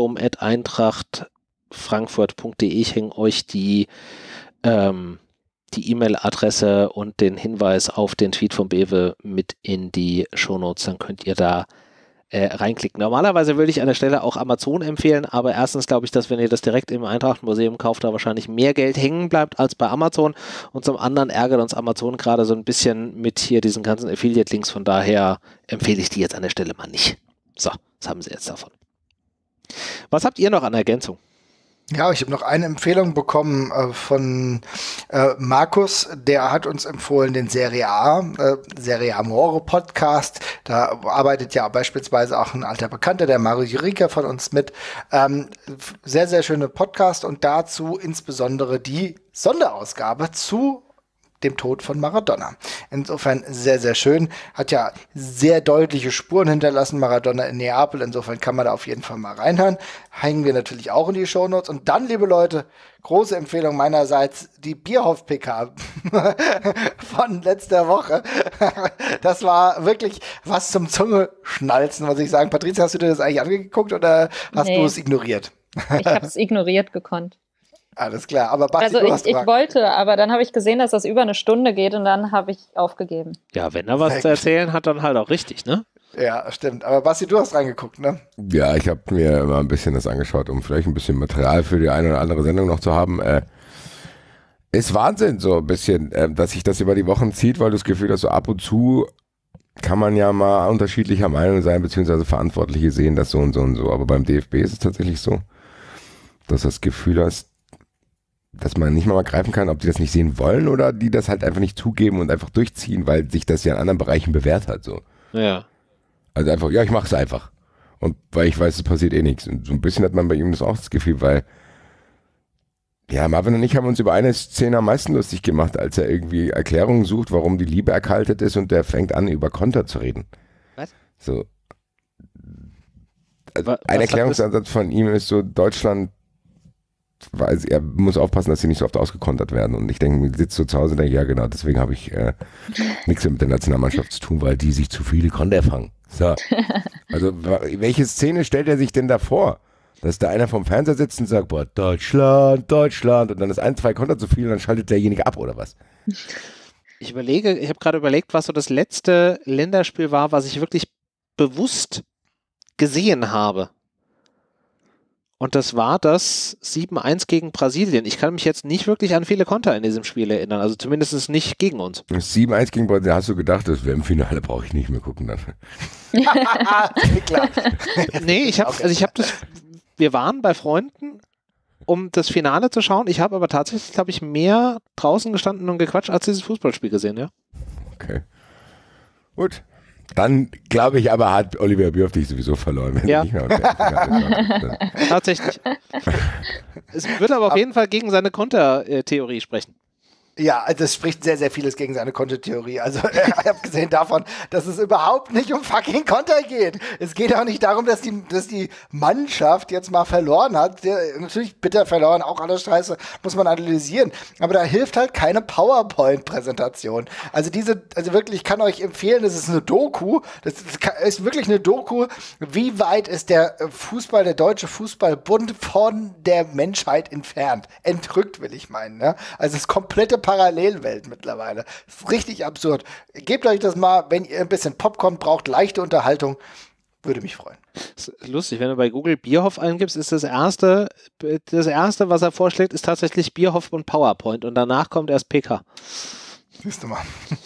S1: museum@eintrachtfrankfurt.de. Ich hänge euch die E-Mail-Adresse und den Hinweis auf den Tweet von Bewe mit in die Shownotes. Dann könnt ihr da reinklicken. Normalerweise würde ich an der Stelle auch Amazon empfehlen, aber erstens glaube ich, dass wenn ihr das direkt im Eintracht-Museum kauft, da wahrscheinlich mehr Geld hängen bleibt als bei Amazon, und zum anderen ärgert uns Amazon gerade so ein bisschen mit hier diesen ganzen Affiliate-Links, von daher empfehle ich die jetzt an der Stelle mal nicht. So, das haben sie jetzt davon. Was habt ihr noch an Ergänzung?
S4: Ja, ich habe noch eine Empfehlung bekommen von Markus, der hat uns empfohlen den Serie Amore Podcast. Da arbeitet ja beispielsweise auch ein alter Bekannter, der Mario Jurika von uns mit. Sehr, sehr schöne Podcast und dazu insbesondere die Sonderausgabe zu dem Tod von Maradona. Insofern sehr, sehr schön. Hat ja sehr deutliche Spuren hinterlassen, Maradona in Neapel. Insofern kann man da auf jeden Fall mal reinhören. Hängen wir natürlich auch in die Shownotes. Und dann, liebe Leute, große Empfehlung meinerseits, die Bierhoff-PK von letzter Woche. Das war wirklich was zum Zungeschnalzen, muss ich sagen. Patricia, hast du dir das eigentlich angeguckt oder hast du es ignoriert?
S3: Ich habe es ignoriert gekonnt.
S4: Alles klar, aber Basti,
S3: also ich wollte, aber dann habe ich gesehen, dass das über eine Stunde geht und dann habe ich aufgegeben.
S1: Ja, wenn er was zu erzählen hat, dann halt auch richtig, ne?
S4: Ja, stimmt. Aber Basti, du hast reingeguckt, ne?
S2: Ja, ich habe mir immer ein bisschen das angeschaut, um vielleicht ein bisschen Material für die eine oder andere Sendung noch zu haben. Ist Wahnsinn so ein bisschen, dass sich das über die Wochen zieht, weil du das Gefühl hast, so ab und zu kann man ja mal unterschiedlicher Meinung sein, beziehungsweise Verantwortliche sehen das so und so und so. Aber beim DFB ist es tatsächlich so, dass du das Gefühl hast, dass man nicht mal greifen kann, ob die das nicht sehen wollen oder die das halt einfach nicht zugeben und einfach durchziehen, weil sich das ja in anderen Bereichen bewährt hat. So.
S1: Ja.
S2: Also einfach, ja, ich mache es einfach. Und weil ich weiß, es passiert eh nichts. Und so ein bisschen hat man bei ihm das auch das Gefühl, weil ja, Marvin und ich haben uns über eine Szene am meisten lustig gemacht, als er irgendwie Erklärungen sucht, warum die Liebe erkaltet ist, und der fängt an, über Konter zu reden.
S1: Was?
S2: So. Also ein Erklärungsansatz von ihm ist so, Deutschland, weil er muss aufpassen, dass sie nicht so oft ausgekontert werden. Und ich denke, ich sitze so zu Hause und denke, ja genau, deswegen habe ich nichts mit der Nationalmannschaft zu tun, weil die sich zu viele Konter fangen. So. Also welche Szene stellt er sich denn da vor? Dass da einer vom Fernseher sitzt und sagt, boah, Deutschland, Deutschland, und dann ist 1, 2 Konter zu viel und dann schaltet derjenige ab oder was?
S1: Ich habe gerade überlegt, was so das letzte Länderspiel war, was ich wirklich bewusst gesehen habe. Und das war das 7-1 gegen Brasilien. Ich kann mich jetzt nicht wirklich an viele Konter in diesem Spiel erinnern, also zumindest nicht gegen uns.
S2: Das 7-1 gegen Brasilien, hast du gedacht, das wäre im Finale, brauche ich nicht mehr gucken dann.
S4: Klar.
S1: Nee, wir waren bei Freunden, um das Finale zu schauen. Ich habe aber tatsächlich, glaube ich, mehr draußen gestanden und gequatscht, als dieses Fußballspiel gesehen, ja.
S2: Okay. Gut. Dann, glaube ich, aber hat Oliver Bierhoff dich sowieso verloren. Wenn
S1: ja.
S2: Nicht mehr
S1: Tatsächlich. Es wird aber auf jeden Fall gegen seine Kontertheorie sprechen.
S4: Ja, das spricht sehr, sehr vieles gegen seine Kontertheorie. Also abgesehen davon, dass es überhaupt nicht um fucking Konter geht. Es geht auch nicht darum, dass die Mannschaft jetzt mal verloren hat. Natürlich bitter verloren, auch alles scheiße, muss man analysieren. Aber da hilft halt keine PowerPoint-Präsentation. Also wirklich, ich kann euch empfehlen, das ist eine Doku. Das ist wirklich eine Doku. Wie weit ist der Deutsche Fußballbund von der Menschheit entfernt? Entrückt, will ich meinen. Ne? Also es ist komplette Parallelwelt mittlerweile. Das ist richtig absurd. Gebt euch das mal, wenn ihr ein bisschen Popcorn braucht, leichte Unterhaltung, würde mich freuen.
S1: Das ist lustig, wenn du bei Google Bierhoff eingibst, ist das erste, was er vorschlägt, ist tatsächlich Bierhoff und PowerPoint und danach kommt erst PK.
S4: Siehst du mal.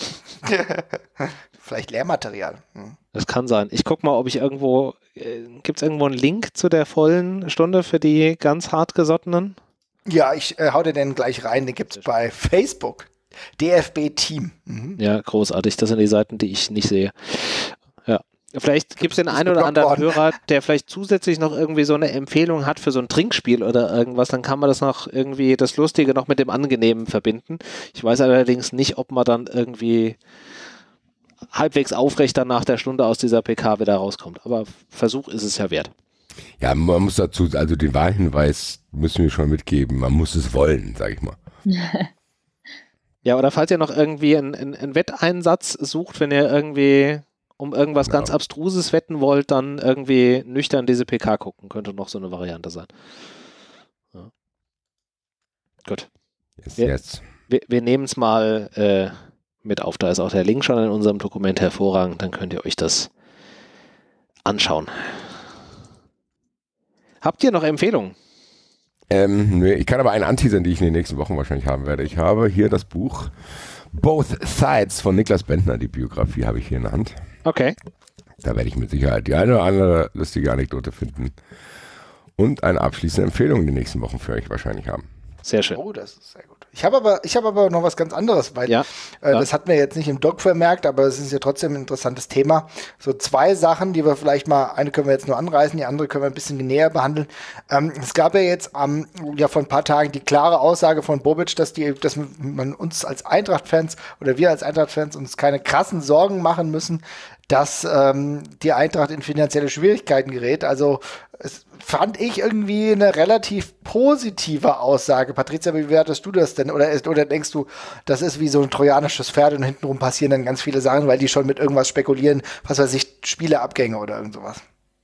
S4: Vielleicht Lehrmaterial.
S1: Das kann sein. Ich guck mal, ob ich irgendwo, gibt es irgendwo einen Link zu der vollen Stunde für die ganz hartgesottenen?
S4: Ja, ich hau dir den gleich rein, den gibt's bei Facebook. DFB Team.
S1: Ja, großartig. Das sind die Seiten, die ich nicht sehe. Vielleicht gibt es den einen oder anderen Hörer, der vielleicht zusätzlich noch irgendwie so eine Empfehlung hat für so ein Trinkspiel oder irgendwas, dann kann man das noch irgendwie, das Lustige noch mit dem Angenehmen verbinden. Ich weiß allerdings nicht, ob man dann irgendwie halbwegs aufrecht dann nach der Stunde aus dieser PK wieder rauskommt. Aber Versuch ist es ja wert.
S2: Ja, man muss dazu, also den Wahlhinweis müssen wir schon mitgeben, man muss es wollen, sag ich mal.
S1: Ja, oder falls ihr noch irgendwie einen Wetteinsatz sucht, wenn ihr irgendwie um irgendwas ganz Abstruses wetten wollt, dann irgendwie nüchtern diese PK gucken. Könnte noch so eine Variante sein. Ja. Gut.
S2: Yes.
S1: Wir nehmen es mal mit auf. Da ist auch der Link schon in unserem Dokument hervorragend. Dann könnt ihr euch das anschauen. Habt ihr noch Empfehlungen?
S2: Nö, ich kann aber einen anteasern, die ich in den nächsten Wochen wahrscheinlich haben werde. Ich habe hier das Buch Both Sides von Niklas Bentner. Die Biografie habe ich hier in der Hand.
S1: Okay.
S2: Da werde ich mit Sicherheit die eine oder andere lustige Anekdote finden und eine abschließende Empfehlung in den nächsten Wochen für euch wahrscheinlich haben.
S1: Sehr schön.
S4: Oh, das ist sehr gut. Ich habe aber noch was ganz anderes, weil das hat mir jetzt nicht im Doc vermerkt, aber es ist ja trotzdem ein interessantes Thema. So 2 Sachen, die wir vielleicht mal, eine können wir jetzt nur anreißen, die andere können wir ein bisschen näher behandeln. Es gab ja jetzt vor ein paar Tagen die klare Aussage von Bobic, dass man uns als Eintracht-Fans oder wir als Eintracht-Fans uns keine krassen Sorgen machen müssen, dass die Eintracht in finanzielle Schwierigkeiten gerät. Also es fand ich irgendwie eine relativ positive Aussage. Patricia, wie wertest du das denn? Oder denkst du, das ist wie so ein trojanisches Pferd und hintenrum passieren dann ganz viele Sachen, weil die schon mit irgendwas spekulieren, was weiß ich, Spieleabgänge oder irgend sowas?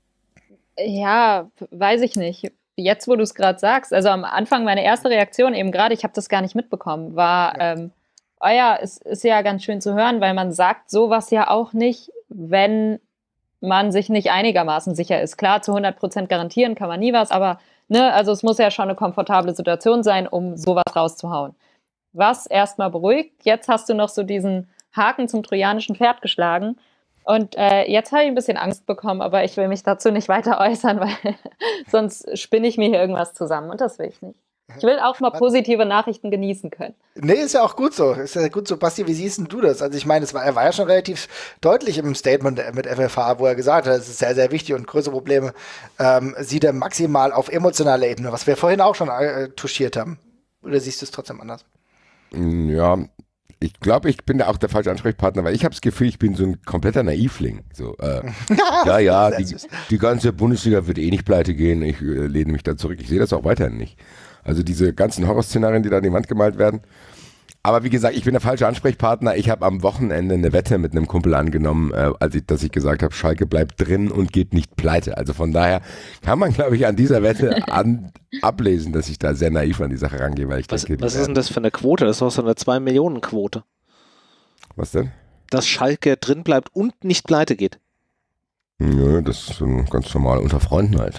S3: Ja, weiß ich nicht. Jetzt, wo du es gerade sagst, also am Anfang meine erste Reaktion eben gerade, ich habe das gar nicht mitbekommen, war, es ist ja ganz schön zu hören, weil man sagt sowas ja auch nicht, wenn man sich nicht einigermaßen sicher ist. Klar, zu 100% garantieren kann man nie was, aber also es muss ja schon eine komfortable Situation sein, um sowas rauszuhauen. Was erstmal beruhigt, jetzt hast du noch so diesen Haken zum trojanischen Pferd geschlagen und jetzt habe ich ein bisschen Angst bekommen, aber ich will mich dazu nicht weiter äußern, weil sonst spinne ich mir hier irgendwas zusammen und das will ich nicht. Ich will auch mal positive Nachrichten genießen können.
S4: Nee, ist ja auch gut so. Ist ja gut so. Basti, wie siehst denn du das? Also ich meine, er war ja schon relativ deutlich im Statement mit FFH, wo er gesagt hat, es ist sehr, sehr wichtig und größere Probleme sieht er maximal auf emotionaler Ebene, was wir vorhin auch schon touchiert haben. Oder siehst du es trotzdem anders?
S2: Ja, ich glaube, ich bin da auch der falsche Ansprechpartner, weil ich habe das Gefühl, ich bin so ein kompletter Naivling. So, die ganze Bundesliga wird eh nicht pleite gehen, ich lehne mich da zurück. Ich sehe das auch weiterhin nicht. Also diese ganzen Horrorszenarien, die da an die Wand gemalt werden. Aber wie gesagt, ich bin der falsche Ansprechpartner. Ich habe am Wochenende eine Wette mit einem Kumpel angenommen, dass ich gesagt habe, Schalke bleibt drin und geht nicht pleite. Also von daher kann man, glaube ich, an dieser Wette ablesen, dass ich da sehr naiv an die Sache rangehe. Weil ich
S1: was ist denn das für eine Quote? Das ist doch so eine 2-Millionen-Quote.
S2: Was denn?
S1: Dass Schalke drin bleibt und nicht pleite geht.
S2: Nö, das ist so ganz normal unter Freunden halt.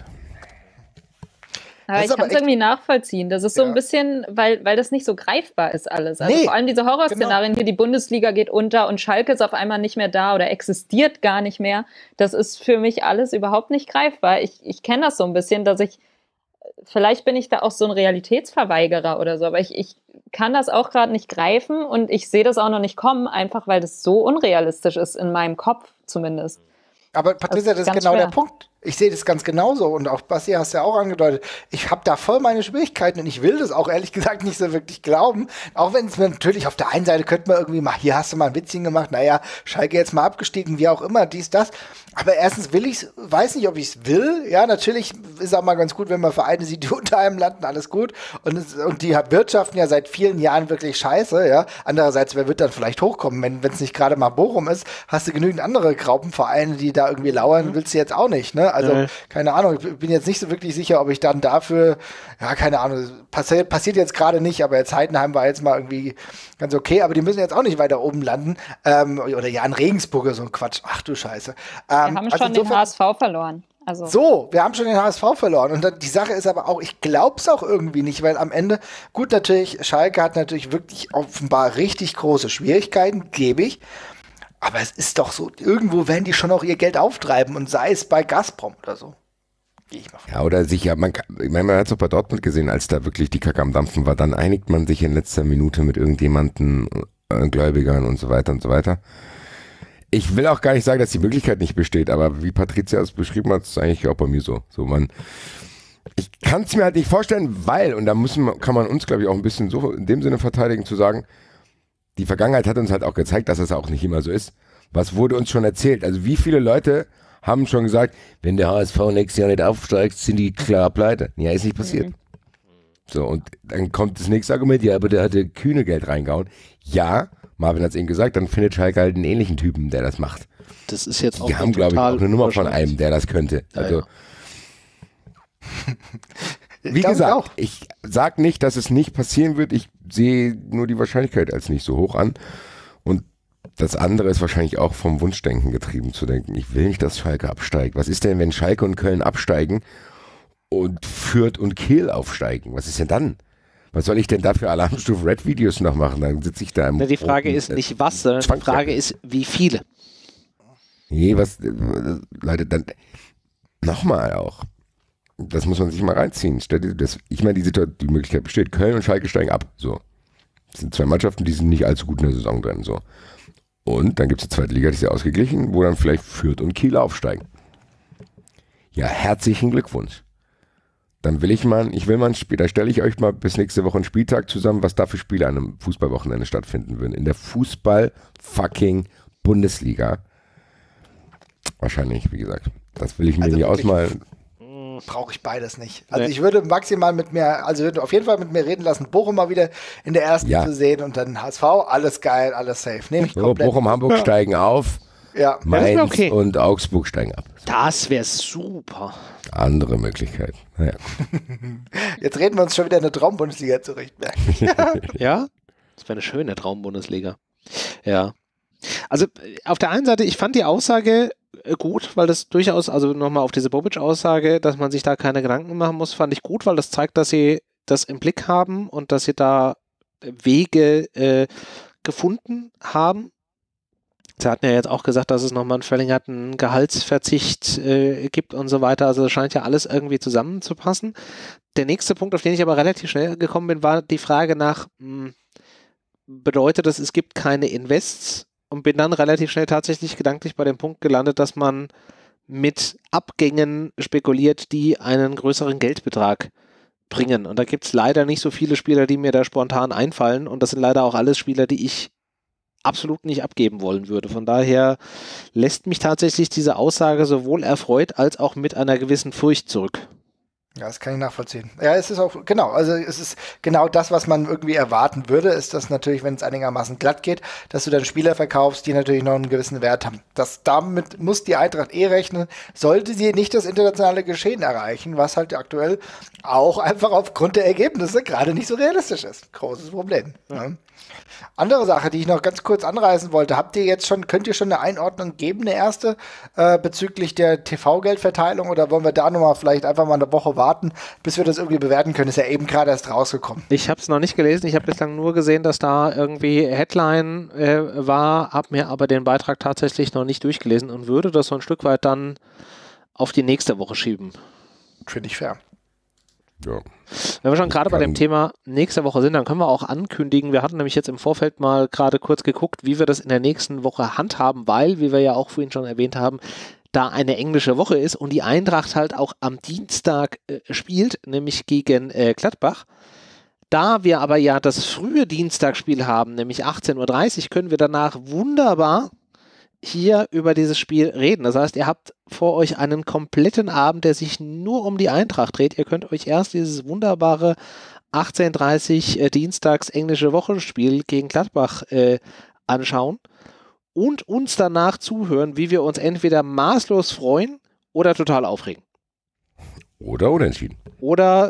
S3: Aber ich kann es irgendwie nachvollziehen. Das ist so ein bisschen, weil das nicht so greifbar ist alles. Also vor allem diese Horrorszenarien hier, die Bundesliga geht unter und Schalke ist auf einmal nicht mehr da oder existiert gar nicht mehr. Das ist für mich alles überhaupt nicht greifbar. Ich kenne das so ein bisschen, dass vielleicht bin ich da auch so ein Realitätsverweigerer oder so, aber ich kann das auch gerade nicht greifen und ich sehe das auch noch nicht kommen, einfach weil das so unrealistisch ist, in meinem Kopf zumindest.
S4: Aber Patricia, das ist genau der Punkt. Ich sehe das ganz genauso und auch Basti hast ja auch angedeutet. Ich habe da voll meine Schwierigkeiten und ich will das auch ehrlich gesagt nicht so wirklich glauben. Auch wenn es mir natürlich auf der einen Seite könnte man irgendwie mal, hier hast du mal ein Witzchen gemacht, naja, Schalke jetzt mal abgestiegen, wie auch immer, dies, das. Aber erstens weiß nicht, ob ich es will. Ja, natürlich ist auch mal ganz gut, wenn man Vereine sieht, die unter einem landen, alles gut. Und die wirtschaften ja seit vielen Jahren wirklich scheiße, ja. Andererseits, wer wird dann vielleicht hochkommen? Wenn es nicht gerade mal Bochum ist, hast du genügend andere Graupenvereine, die da irgendwie lauern, willst du jetzt auch nicht, ne? Also, keine Ahnung, ich bin jetzt nicht so wirklich sicher, ob ich dann dafür, ja, keine Ahnung, passiert jetzt gerade nicht, aber jetzt Heidenheim war jetzt mal irgendwie ganz okay, aber die müssen jetzt auch nicht weiter oben landen. Oder ja, in Regensburg so ein Quatsch. Ach du Scheiße.
S3: Wir haben schon den HSV verloren. Also.
S4: So, wir haben schon den HSV verloren. Und die Sache ist aber auch, ich glaube es auch irgendwie nicht, weil am Ende, gut, natürlich, Schalke hat natürlich wirklich offenbar richtig große Schwierigkeiten, gebe ich. Aber es ist doch so, irgendwo werden die schon auch ihr Geld auftreiben und sei es bei Gazprom oder so.
S2: Ja, oder sicher, man hat es auch bei Dortmund gesehen, als da wirklich die Kacke am Dampfen war, dann einigt man sich in letzter Minute mit irgendjemanden, Gläubigern und so weiter und so weiter. Ich will auch gar nicht sagen, dass die Möglichkeit nicht besteht, aber wie Patricia es beschrieben hat, ist eigentlich auch bei mir so. Ich kann es mir halt nicht vorstellen, weil, und da kann man uns, glaube ich, auch ein bisschen so in dem Sinne verteidigen, zu sagen, die Vergangenheit hat uns halt auch gezeigt, dass es auch nicht immer so ist. Was wurde uns schon erzählt? Also wie viele Leute haben schon gesagt, wenn der HSV nächstes Jahr nicht aufsteigt, sind die klar pleite. Ja, ist nicht passiert. So, und dann kommt das nächste Argument, ja, aber der hatte kühne Geld reingehauen. Ja, Marvin hat es eben gesagt, dann findet Schalke halt einen ähnlichen Typen, der das macht.
S1: Das ist jetzt auch
S2: die haben, glaube ich, auch eine Nummer von einem, der das könnte. Also, wie gesagt, ich sage nicht, dass es nicht passieren wird. Ich sehe nur die Wahrscheinlichkeit als nicht so hoch an. Und das andere ist wahrscheinlich auch vom Wunschdenken getrieben, zu denken, ich will nicht, dass Schalke absteigt. Was ist denn, wenn Schalke und Köln absteigen und Fürth und Kiel aufsteigen? Was ist denn dann? Was soll ich denn da für Alarmstufe Red Videos noch machen? Dann sitze ich da im
S1: Die Frage ist nicht was, sondern die Frage ist, wie viele?
S2: Nee, Leute, dann nochmal auch. Das muss man sich mal reinziehen. Ich meine, die Möglichkeit besteht. Köln und Schalke steigen ab. So. Das sind zwei Mannschaften, die sind nicht allzu gut in der Saison drin. So. Und dann gibt es die zweite Liga, die ist ja ausgeglichen, wo dann vielleicht Fürth und Kiel aufsteigen. Ja, herzlichen Glückwunsch. Dann will ich mal ein Spiel, da stelle ich euch mal bis nächste Woche einen Spieltag zusammen, was da für Spiele an einem Fußballwochenende stattfinden würden. In der Fußball-Fucking-Bundesliga. Wahrscheinlich, wie gesagt. Das will ich mir nicht ausmalen.
S4: Brauche ich beides nicht. Also ich würde maximal würde auf jeden Fall mit mir reden lassen, Bochum mal wieder in der ersten zu sehen und dann HSV, alles geil, alles safe. Nehme ich komplett.
S2: Bochum, Hamburg steigen auf.
S4: Ja.
S2: Mainz und Augsburg steigen ab.
S1: Das wäre super.
S2: Andere Möglichkeit. Naja.
S4: Jetzt reden wir uns schon wieder eine Traumbundesliga zurecht.
S1: Ja, das wäre eine schöne Traumbundesliga. Ja. Also auf der einen Seite, ich fand die Aussage gut, weil das durchaus, also nochmal auf diese Bobic-Aussage, dass man sich da keine Gedanken machen muss, fand ich gut, weil das zeigt, dass sie das im Blick haben und dass sie da Wege gefunden haben. Sie hatten ja jetzt auch gesagt, dass es nochmal einen verlängerten Gehaltsverzicht gibt und so weiter. Also das scheint ja alles irgendwie zusammenzupassen. Der nächste Punkt, auf den ich aber relativ schnell gekommen bin, war die Frage nach, bedeutet das, es gibt keine Invests? Und bin dann relativ schnell tatsächlich gedanklich bei dem Punkt gelandet, dass man mit Abgängen spekuliert, die einen größeren Geldbetrag bringen. Und da gibt es leider nicht so viele Spieler, die mir da spontan einfallen. Und das sind leider auch alles Spieler, die ich absolut nicht abgeben wollen würde. Von daher lässt mich tatsächlich diese Aussage sowohl erfreut als auch mit einer gewissen Furcht zurück.
S4: Ja, das kann ich nachvollziehen. Ja, es ist auch, genau, also es ist genau das, was man irgendwie erwarten würde, ist das natürlich, wenn es einigermaßen glatt geht, dass du dann Spieler verkaufst, die natürlich noch einen gewissen Wert haben. Damit muss die Eintracht rechnen, sollte sie nicht das internationale Geschehen erreichen, was halt aktuell auch einfach aufgrund der Ergebnisse gerade nicht so realistisch ist. Großes Problem. Ja. Andere Sache, die ich noch ganz kurz anreißen wollte, könnt ihr schon eine Einordnung geben, eine erste, bezüglich der TV-Geldverteilung, oder wollen wir da nochmal vielleicht einfach mal eine Woche warten, bis wir das irgendwie bewerten können? Ist ja eben gerade erst rausgekommen.
S1: Ich habe es noch nicht gelesen, ich habe bislang nur gesehen, dass da irgendwie Headline war, habe mir aber den Beitrag tatsächlich noch nicht durchgelesen und würde das so ein Stück weit dann auf die nächste Woche schieben.
S4: Finde ich fair.
S2: Ja.
S1: Wenn wir schon gerade bei dem Thema nächste Woche sind, dann können wir auch ankündigen, wir hatten nämlich jetzt im Vorfeld mal gerade kurz geguckt, wie wir das in der nächsten Woche handhaben, weil, wie wir ja auch vorhin schon erwähnt haben, da eine englische Woche ist und die Eintracht halt auch am Dienstag spielt, nämlich gegen Gladbach. Da wir aber ja das frühe Dienstagsspiel haben, nämlich 18:30 Uhr, können wir danach wunderbar hier über dieses Spiel reden. Das heißt, ihr habt vor euch einen kompletten Abend, der sich nur um die Eintracht dreht. Ihr könnt euch erst dieses wunderbare 18:30 Uhr Dienstags englische Wochenspiel gegen Gladbach anschauen und uns danach zuhören, wie wir uns entweder maßlos freuen oder total aufregen.
S2: Oder unentschieden.
S1: Oder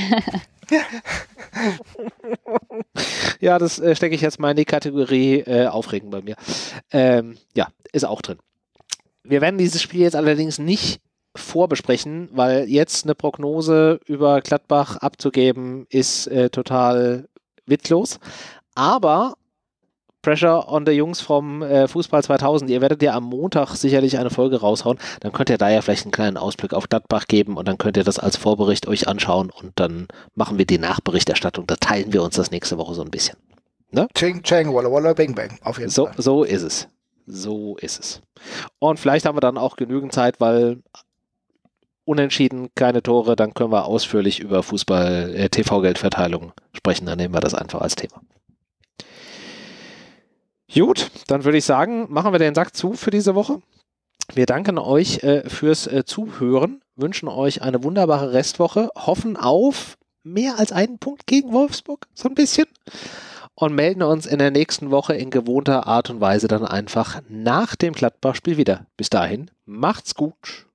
S1: ja, das stecke ich jetzt mal in die Kategorie Aufregen bei mir. Ja, ist auch drin. Wir werden dieses Spiel jetzt allerdings nicht vorbesprechen, weil jetzt eine Prognose über Gladbach abzugeben ist total witzlos. Aber Pressure on the Jungs vom Fußball 2000. Ihr werdet ja am Montag sicherlich eine Folge raushauen. Dann könnt ihr da ja vielleicht einen kleinen Ausblick auf Gladbach geben und dann könnt ihr das als Vorbericht euch anschauen und dann machen wir die Nachberichterstattung. Da teilen wir uns das nächste Woche so ein bisschen. Ne?
S4: Ching, chang, walla, walla, bang, bang. Auf jeden Fall.
S1: So ist es. So ist es. Und vielleicht haben wir dann auch genügend Zeit, weil unentschieden, keine Tore, dann können wir ausführlich über Fußball, TV-Geldverteilung sprechen. Dann nehmen wir das einfach als Thema. Gut, dann würde ich sagen, machen wir den Sack zu für diese Woche. Wir danken euch fürs Zuhören, wünschen euch eine wunderbare Restwoche, hoffen auf mehr als einen Punkt gegen Wolfsburg, so ein bisschen, und melden uns in der nächsten Woche in gewohnter Art und Weise dann einfach nach dem Gladbach-Spiel wieder. Bis dahin, macht's gut.